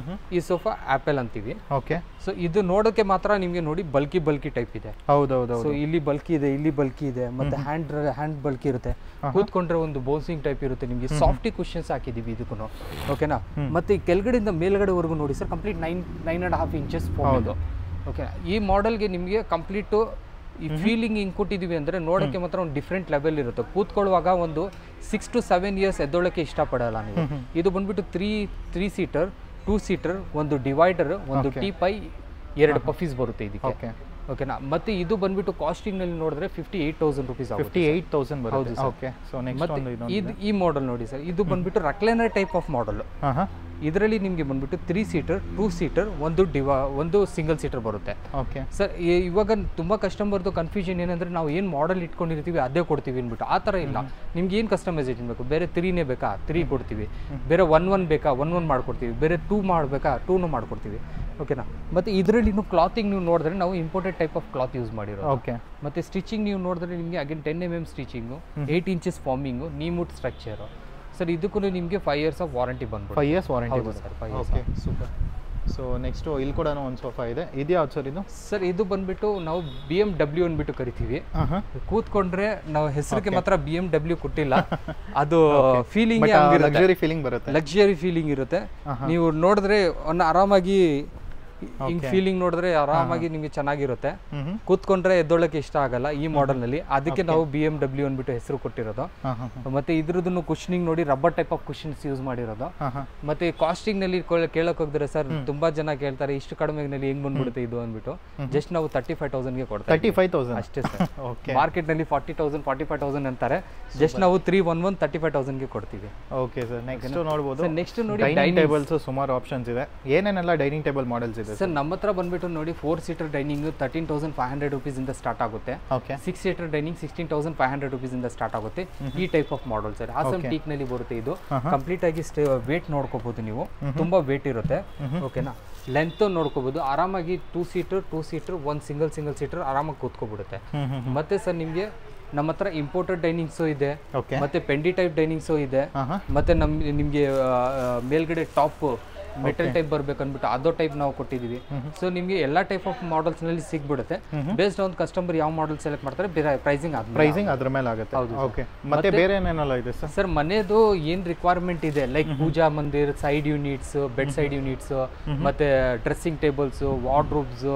ಈ ಸೋಫಾ ಆ್ಯಪಲ್ ಅಂತೀವಿ. ಓಕೆ. ಸೊ ಇದು ನೋಡೋಕೆ ಮಾತ್ರ ನಿಮಗೆ ನೋಡಿ ಬಲ್ಕಿ ಬಲ್ಕಿ ಟೈಪ್ ಇದೆ. ಹೌದೌದು. ಸೊ ಇಲ್ಲಿ ಬಲ್ಕಿ ಇದೆ, ಇಲ್ಲಿ ಬಲ್ಕಿ ಇದೆ, ಮತ್ತೆ ಹ್ಯಾಂಡ್ ಹ್ಯಾಂಡ್ ಬಲ್ಕಿ ಇರುತ್ತೆ. ಕೂತ್ಕೊಂಡ್ರೆ ಒಂದು ಬೌನ್ಸಿಂಗ್ ಟೈಪ್ ಇರುತ್ತೆ ನಿಮಗೆ. ಸಾಫ್ಟಿ ಕುಷನ್ಸ್ ಹಾಕಿದೀವಿ ಇದಕ್ಕೂ. ಓಕೆನಾ. ಮತ್ತೆ ಈ ಕೆಳಗಡೆಯಿಂದ ಮೇಲ್ಗಡೆವರೆಗೂ ನೋಡಿ sir complete nine nine and half inches ಹೌದು. ಓಕೆ. ಈ ಮಾಡೆಲ್ಗೆ ನಿಮಗೆ ಕಂಪ್ಲೀಟು ಈ ಫೀಲಿಂಗ್ ಹಿಂಗೆ ಕೊಟ್ಟಿದ್ದೀವಿ ಅಂದರೆ ನೋಡೋಕ್ಕೆ ಮಾತ್ರ ಒಂದು ಡಿಫ್ರೆಂಟ್ ಲೆವೆಲ್ ಇರುತ್ತೆ. ಕೂತ್ಕೊಳ್ಳುವಾಗ ಒಂದು ಸಿಕ್ಸ್ ಟು ಸೆವೆನ್ ಇಯರ್ಸ್ ಎದ್ದೊಳಕ್ಕೆ ಇಷ್ಟಪಡಲ್ಲ ನೀವು. ಇದು ಬಂದ್ಬಿಟ್ಟು three three seater, two seater, ಒಂದು ಡಿವೈಡರ್, ಒಂದು ಟೀಪೈ, ಎರಡು ಪಫೀಸ್ ಬರುತ್ತೆ ಇದಕ್ಕೆ. ಓಕೆನಾ. ಮತ್ತೆ ಇದು ಬಂದ್ಬಿಟ್ಟು ಕಾಸ್ಟಿಂಗ್ ನಲ್ಲಿ ನೋಡಿದ್ರೆ ಫಿಫ್ಟಿ ಏಟ್ ತೌಸಂಡ್ ರುಪೀಸ್ ಆಗುತ್ತೆ. ಫಿಫ್ಟಿ ಏಟ್ ತೌಸಂಡ್ ಬರುತ್ತೆ. ಓಕೆ. ಸೊ ನೆಕ್ಸ್ಟ್ ಒಂದು ಇದು ಈ ಮಾಡೆಲ್ ನೋಡಿ ಸರ್. ಇದು ಬಂದ್ಬಿಟ್ಟು ರಕ್ಲೈನರ್ ಟೈಪ್ ಆಫ್ ಮಾಡೆಲ್. ಇದರಲ್ಲಿ ನಿಮಗೆ ಬಂದ್ಬಿಟ್ಟು ತ್ರೀ ಸೀಟರ್, ಟೂ ಸೀಟರ್, ಒಂದು ಡಿವಾ ಒಂದು ಸಿಂಗಲ್ ಸೀಟರ್ ಬರುತ್ತೆ. Okay sir. ಇವಾಗ ತುಂಬ ಕಸ್ಟಮರ್ದು ಕನ್ಫ್ಯೂಷನ್ ಏನಂದರೆ ನಾವು ಏನು ಮಾಡೆಲ್ ಇಟ್ಕೊಂಡಿರ್ತೀವಿ ಅದೇ ಕೊಡ್ತೀವಿ ಅಂದ್ಬಿಟ್ಟು. ಆ ಥರ ಇಲ್ಲ. ನಿಮ್ಗೆ ಏನು ಕಸ್ಟಮೈಸೇಷನ್ ಬೇಕು, ಬೇರೆ ತ್ರೀನೇ ಬೇಕಾ ತ್ರೀ ಕೊಡ್ತೀವಿ, ಬೇರೆ ಒನ್ ಒನ್ ಬೇಕಾ ಒನ್ ಒನ್ ಮಾಡ್ಕೊಡ್ತೀವಿ, ಬೇರೆ ಟೂ ಮಾಡಬೇಕಾ ಟೂನು ಮಾಡ್ಕೊಡ್ತೀವಿ. ಓಕೆನಾ. ಮತ್ತು ಇದರಲ್ಲಿ ನೀವು ಕ್ಲಾತಿಂಗ್ ನೀವು ನೋಡಿದ್ರೆ ನಾವು imported type of cloth use ಮಾಡಿರೋದು. ಓಕೆ. ಮತ್ತು ಸ್ಟಿಚಿಂಗ್ ನೀವು ನೋಡಿದ್ರೆ ನಿಮಗೆ again ten M M stitching, eight inches foaming, neem wood structure. Sir ಇದಕ್ಕೂ ನಿಮಗೆ ಫೈವ್ ಇಯರ್ಸ್ ಆಫ್ ವಾರಂಟಿ ಬಂದ್ಬಿಟ್ಟು five years warranty sir. Five okay. Super. So next ಇಲ್ಲಿ ಕೂಡ ಒಂದು ಸೋಫಾ ಇದೆ. ಇದು ಯಾವ್ದು ಸರ್ ಇದು? ಸರ್ ಇದು ಬಂದ್ಬಿಟ್ಟು ನಾವು ಬಿ ಎಮ್ ಡಬ್ಲ್ಯೂ ಅಂದ್ಬಿಟ್ಟು ಕರಿತೀವಿ. ಕೂತ್ಕೊಂಡ್ರೆ ನಾವು ಹೆಸರಿಗೆ ಮಾತ್ರ ಬಿ ಎಮ್ ಡಬ್ಲ್ಯೂ ಕೊಟ್ಟಿಲ್ಲ. ಅದು ಫೀಲಿಂಗ್ ಲಕ್ಸುರಿ ಫೀಲಿಂಗ್ ಬರುತ್ತೆ. ಲಕ್ಸುರಿ ಫೀಲಿಂಗ್ ಇರುತ್ತೆ. ನೀವು ನೋಡಿದ್ರೆ ಒಂದು ಆರಾಮಾಗಿ ಹಿಂಗ್ ಫೀಲಿಂಗ್ ನೋಡಿದ್ರೆ ಆರಾಮಾಗಿ ನಿಮಗೆ ಚೆನ್ನಾಗಿರುತ್ತೆ. ಕೂತ್ಕೊಂಡ್ರೆ ಎದ್ದೊಳಕ್ಕೆ ಇಷ್ಟ ಆಗಲ್ಲ ಈ ಮಾಡೆಲ್ ನಲ್ಲಿ. ಅದಕ್ಕೆ ನಾವು ಬಿ ಎಮ್ ಡಬ್ಲ್ಯೂ ಅಂದ್ಬಿಟ್ಟು ಹೆಸರು ಕೊಟ್ಟಿರೋದು. ಮತ್ತೆ ಇದ್ರದ್ದು ಕುಷನಿಂಗ್ ನೋಡಿ rubber type of cushions use ಮಾಡಿರೋದು. ಮತ್ತೆ ಕಾಸ್ಟಿಂಗ್ ನಲ್ಲಿ ಕೇಳಕ್ ಹೋಗಿದ್ರೆ ಸರ್ ತುಂಬಾ ಜನ ಕೇಳ್ತಾರೆ ಇಷ್ಟು ಕಡಿಮೆ ನಲ್ಲಿ ಹೆಂಗ್ ಬಂದ್ಬಿಡುತ್ತೆ ಇದು ಅಂದ್ಬಿಟ್ಟು. ಜಸ್ಟ್ ನಾವು ತರ್ಟಿ ಫೈವ್ ತೌಸಂಡ್ ಗೆ ಕೊಡ್ತೀವಿ. ತರ್ಟಿ ಫೈವ್ ತೌಸಂಡ್ ಅಷ್ಟೇ ಸರ್. ಮಾರ್ಕೆಟ್ ನಲ್ಲಿ forty thousand forty five thousand ಅಂತಾರೆ. ಜಸ್ಟ್ ನಾವು three one one thirty five thousand ಗೆ ಕೊಡ್ತೀವಿ. Okay sir. ನೆಕ್ಸ್ಟ್ ನೋಡಬಹುದು. ನೆಕ್ಸ್ಟ್ ನೋಡಿ ಡೈನಿಂಗ್ ಟೇಬಲ್ಸ್ ಸುಮಾರು ಆಪ್ಷನ್ಸ್ ಇದೆ. ಏನೇನೆಲ್ಲ ಡೈನಿಂಗ್ ಟೇಬಲ್ ಮಾಡೆಲ್ಸ್ ಇದೆ ಸರ್? ನಮ್ಮ ಹತ್ರ ಬಂದ್ಬಿಟ್ಟು ನೋಡಿ four seater dining thirteen thousand five hundred rupees ಇಂದ ಸ್ಟಾರ್ಟ್ ಆಗುತ್ತೆ. Six seater dining sixteen thousand five hundred rupees ಇಂದ ಸ್ಟಾರ್ಟ್ ಆಗುತ್ತೆ. ಈ type of model sir Hassan teak ನಲ್ಲಿ ಬರುತ್ತೆ. ಇದು ಕಂಪ್ಲೀಟ್ ಆಗಿ ವೇಟ್ ನೋಡ್ಕೋಬಹುದು ನೀವು. ತುಂಬಾ ವೇಟ್ ಇರುತ್ತೆ. ಓಕೆನಾ. ಲೆಂತ್ ನೋಡ್ಕೋಬಹುದು ಆರಾಮಾಗಿ. Two seater two seater one single single seater ಆರಾಮಾಗಿ ಕೂತ್ಕೋಬಿಡುತ್ತೆ. ಮತ್ತೆ ಸರ್ ನಿಮ್ಗೆ ನಮ್ಮ ಹತ್ರ ಇಂಪೋರ್ಟೆಡ್ ಡೈನಿಂಗ್ಸು ಇದೆ, ಮತ್ತೆ ಪೆಂಡಿ ಟೈಪ್ ಡೈನಿಂಗ್ಸು ಇದೆ, ಮತ್ತೆ ನಮ್ ನಿಮ್ಗೆ ಮೇಲ್ಗಡೆ ಟಾಪ್ ಮೆಟಲ್ ಟೈಪ್ ಬರ್ಬೇಕು ಅಂದ್ಬಿಟ್ಟು ಅದೋ ಟೈಪ್ ನಾವು ಕೊಟ್ಟಿದ್ದೀವಿ. ಸೊ ನಿಮಗೆ ಎಲ್ಲ ಟೈಪ್ ಆಫ್ ಮಾಡೆಲ್ಸ್ ನಲ್ಲಿ ಸಿಗ್ಬಿಡುತ್ತೆ. ಬೇಸ್ಡ್ ಆನ್ ಕಸ್ಟಮರ್ ಯಾವ ಮಾಡೆಲ್ ಸೆಲೆಕ್ಟ್ ಮಾಡ್ತಾರೆ ಪ್ರೈಸಿಂಗ್ ಪ್ರೈಸಿಂಗ್ ಅದ್ರ ಮೇಲೆ ಆಗುತ್ತೆ. ಓಕೆ. ಮತ್ತೆ ಬೇರೆ ಏನೇನೆಲ್ಲ ಇದೆ ಸರ್? ಸರ್ ಮನೆದು ಏನ್ ರಿಕ್ವೈರ್ಮೆಂಟ್ ಇದೆ like pooja mandir, side units, bed side units, ಮತ್ತೆ ಡ್ರೆಸ್ಸಿಂಗ್ ಟೇಬಲ್ಸ್, ವಾರ್ಡ್ರೋಬ್ಸ್,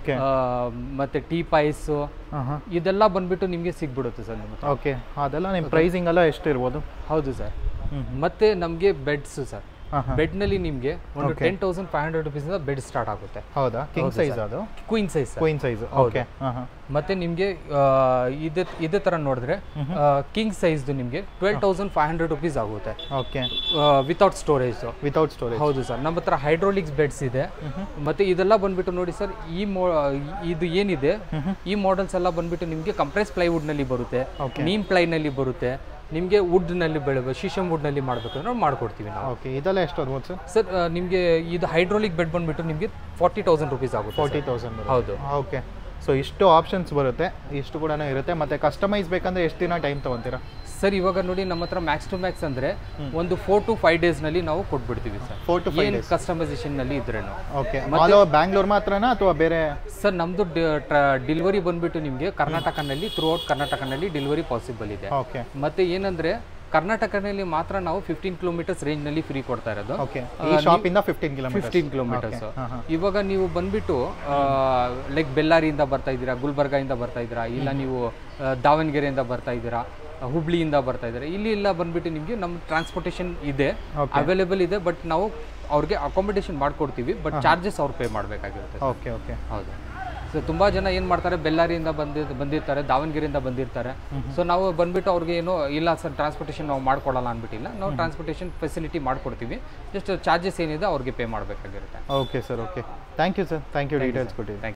ಮತ್ತೆ ಟೀ ಪೈಸ್, ಇದೆಲ್ಲ ಬಂದ್ಬಿಟ್ಟು ನಿಮಗೆ ಸಿಗ್ಬಿಡುತ್ತೆ ಸರ್ ನಿಮಗೆ. ಓಕೆ. ಅದೆಲ್ಲ ನಿಮ್ಮ ಪ್ರೈಸಿಂಗ್ ಎಲ್ಲ ಎಷ್ಟು ಇರ್ಬೋದು? ಹೌದು ಸರ್. ಮತ್ತೆ ನಮಗೆ ಬೆಡ್ಸ್ ಸರ್. ಬೆಡ್ ನಲ್ಲಿ ನಿಮಗೆ ಒಂದು ten thousand five hundred rupees ಇಂದ ಬೆಡ್ ಸ್ಟಾರ್ಟ್ ಆಗುತ್ತೆ. ಹೌದಾ? ಕಿಂಗ್ ಸೈಜ್ ಅದು? Queen size. Queen size. Okay. ಮತ್ತೆ ನಿಮಗೆ ಇದೇ ಇದೇ ತರ ನೋಡಿದ್ರೆ ಕಿಂಗ್ ಸೈಜ್ ನಿಮಗೆ twelve thousand five hundred rupees ಆಗುತ್ತೆ. Okay. Without storage. Without storage. ಹೌದು ಸರ್. ನಮ್ಮ ಹತ್ರ ಹೈಡ್ರೋಲಿಕ್ಸ್ ಬೆಡ್ಸ್ ಇದೆ. ಮತ್ತೆ ಇದೆಲ್ಲ ಬಂದ್ಬಿಟ್ಟು ನೋಡಿ ಸರ್ ಈ ಇದು ಏನಿದೆ ಈ ಮಾಡೆಲ್ಸ್ ಎಲ್ಲ ಬಂದ್ಬಿಟ್ಟು ನಿಮಗೆ ಕಂಪ್ರೆಸ್ ಪ್ಲೈವುಡ್ ನಲ್ಲಿ ಬರುತ್ತೆ, ನೀಮ್ ಪ್ಲೈ ನಲ್ಲಿ ಬರುತ್ತೆ. ನಿಮಗೆ ವುಡ್ ನಲ್ಲಿ ಬೆಳಬೇಕು, ಶೀಶಮ್ ವುಡ್ ನಲ್ಲಿ ಮಾಡಬೇಕಂದ್ರೆ ಮಾಡ್ಕೊಡ್ತೀವಿ ನಾವು. ಓಕೆ. ಇದೆಲ್ಲ ಎಷ್ಟು ಆಗುತ್ತೆ ಸರ್? ಸರ್ ನಿಮಗೆ ಇದು ಹೈಡ್ರೋಲಿಕ್ ಬೆಡ್ ಬಂದ್ಬಿಟ್ಟು ನಿಮಗೆ ಫಾರ್ಟಿ ತೌಸಂಡ್ ರುಪೀಸ್ ಆಗುತ್ತೆ. Forty thousand. ಹೌದು. ಓಕೆ. ಸೊ ಇಷ್ಟು ಆಪ್ಷನ್ಸ್ ಬರುತ್ತೆ, ಇಷ್ಟು ಕೂಡ ಇರುತ್ತೆ. ಮತ್ತೆ ಕಸ್ಟಮೈಸ್ ಬೇಕಂದ್ರೆ ಎಷ್ಟು ದಿನ ಟೈಮ್ ತೊಗೊತೀರಾ? ಸರ್ ಇವಾಗ ನೋಡಿ ನಮ್ಮ ಹತ್ರ ಮ್ಯಾಕ್ಸ್ ಟು ಮ್ಯಾಕ್ಸ್ ಅಂದರೆ ಒಂದು ಫೋರ್ ಟು ಫೈವ್ ಡೇಸ್ನಲ್ಲಿ ನಾವು ಕೊಟ್ಬಿಡ್ತೀವಿ ಸರ್. ಫೋರ್ ಟು ಫೈವ್ ಏನು ಡೇಸ್ ಕಸ್ಟಮೈಸೇಷನ್ನಲ್ಲಿ ಇದ್ರೇನು. ಓಕೆ ಆಲ್ ಓವರ್ ಬ್ಯಾಂಗ್ಳೂರ್ ಮಾತ್ರನಾ ಅಥವಾ ಬೇರೆ? ಸರ್ ನಮ್ಮದು ಡೆಲಿವರಿ ಬಂದುಬಿಟ್ಟು ನಿಮಗೆ ಕರ್ನಾಟಕನಲ್ಲಿ ಥ್ರೂ ಔಟ್ ಕರ್ನಾಟಕನಲ್ಲಿ ಡೆಲಿವರಿ ಪಾಸಿಬಲ್ ಇದೆ. ಓಕೆ ಮತ್ತು ಏನಂದರೆ ಕರ್ನಾಟಕದಲ್ಲಿ ಮಾತ್ರ ನಾವು ಫಿಫ್ಟೀನ್ ಕಿಲೋಮೀಟರ್ಸ್ ರೇಂಜ್ನಲ್ಲಿ ಫ್ರೀ ಕೊಡ್ತಾ ಇರೋದು. ಓಕೆ ಈ ಶಾಪಿಂದ ಫಿಫ್ಟೀನ್ ಕಿಲೋಮೀಟರ್ ಫಿಫ್ಟೀನ್ ಕಿಲೋಮೀಟರ್ಸ್. ಇವಾಗ ನೀವು ಬಂದ್ಬಿಟ್ಟು ಲೈಕ್ ಬೆಳ್ಳಾರಿಯಿಂದ ಬರ್ತಾ ಇದ್ದೀರಾ, ಗುಲ್ಬರ್ಗಾಯಿಂದ ಬರ್ತಾ ಇದ್ದೀರಾ, ಇಲ್ಲ ನೀವು ದಾವಣಗೆರೆಯಿಂದ ಬರ್ತಾ ಇದ್ದೀರಾ, ಹುಬ್ಳಿಯಿಂದ ಬರ್ತಾ ಇದ್ದಾರೆ, ಇಲ್ಲಿ ಎಲ್ಲ ಬಂದ್ಬಿಟ್ಟು ನಿಮಗೆ ನಮ್ಮ ಟ್ರಾನ್ಸ್ಪೋರ್ಟೇಷನ್ ಇದೆ, ಅವೈಲೇಬಲ್ ಇದೆ. ಬಟ್ ನಾವು ಅವ್ರಿಗೆ ಅಕಾಮಿಡೇಷನ್ ಮಾಡ್ಕೊಡ್ತೀವಿ, ಬಟ್ ಚಾರ್ಜಸ್ ಅವ್ರು ಪೇ ಮಾಡಬೇಕಾಗಿರುತ್ತೆ. ಓಕೆ ಓಕೆ ಹೌದು. ಸೊ ತುಂಬ ಜನ ಏನು ಮಾಡ್ತಾರೆ, ಬೆಳ್ಳಾರಿಯಿಂದ ಬಂದಿ ಬಂದಿರ್ತಾರೆ, ದಾವಣಗೆರೆಯಿಂದ ಬಂದಿರ್ತಾರೆ. ಸೊ ನಾವು ಬಂದ್ಬಿಟ್ಟು ಅವ್ರಿಗೆ ಏನು ಇಲ್ಲ ಸರ್ ಟ್ರಾನ್ಸ್ಪೋರ್ಟೇಷನ್ ನಾವು ಮಾಡ್ಕೊಡಲ್ಲ ಅಂದ್ಬಿಟ್ಟಿಲ್ಲ, ನಾವು ಟ್ರಾನ್ಸ್ಪೋರ್ಟೇಷನ್ ಫೆಸಿಲಿಟಿ ಮಾಡ್ಕೊಡ್ತೀವಿ. ಜಸ್ಟ್ ಚಾರ್ಜಸ್ ಏನಿದೆ ಅವ್ರಿಗೆ ಪೇ ಮಾಡಬೇಕಾಗಿರುತ್ತೆ. Okay sir. Okay thank you sir, thank you details ಕೊಟ್ಟಿದ್ದೀವಿ.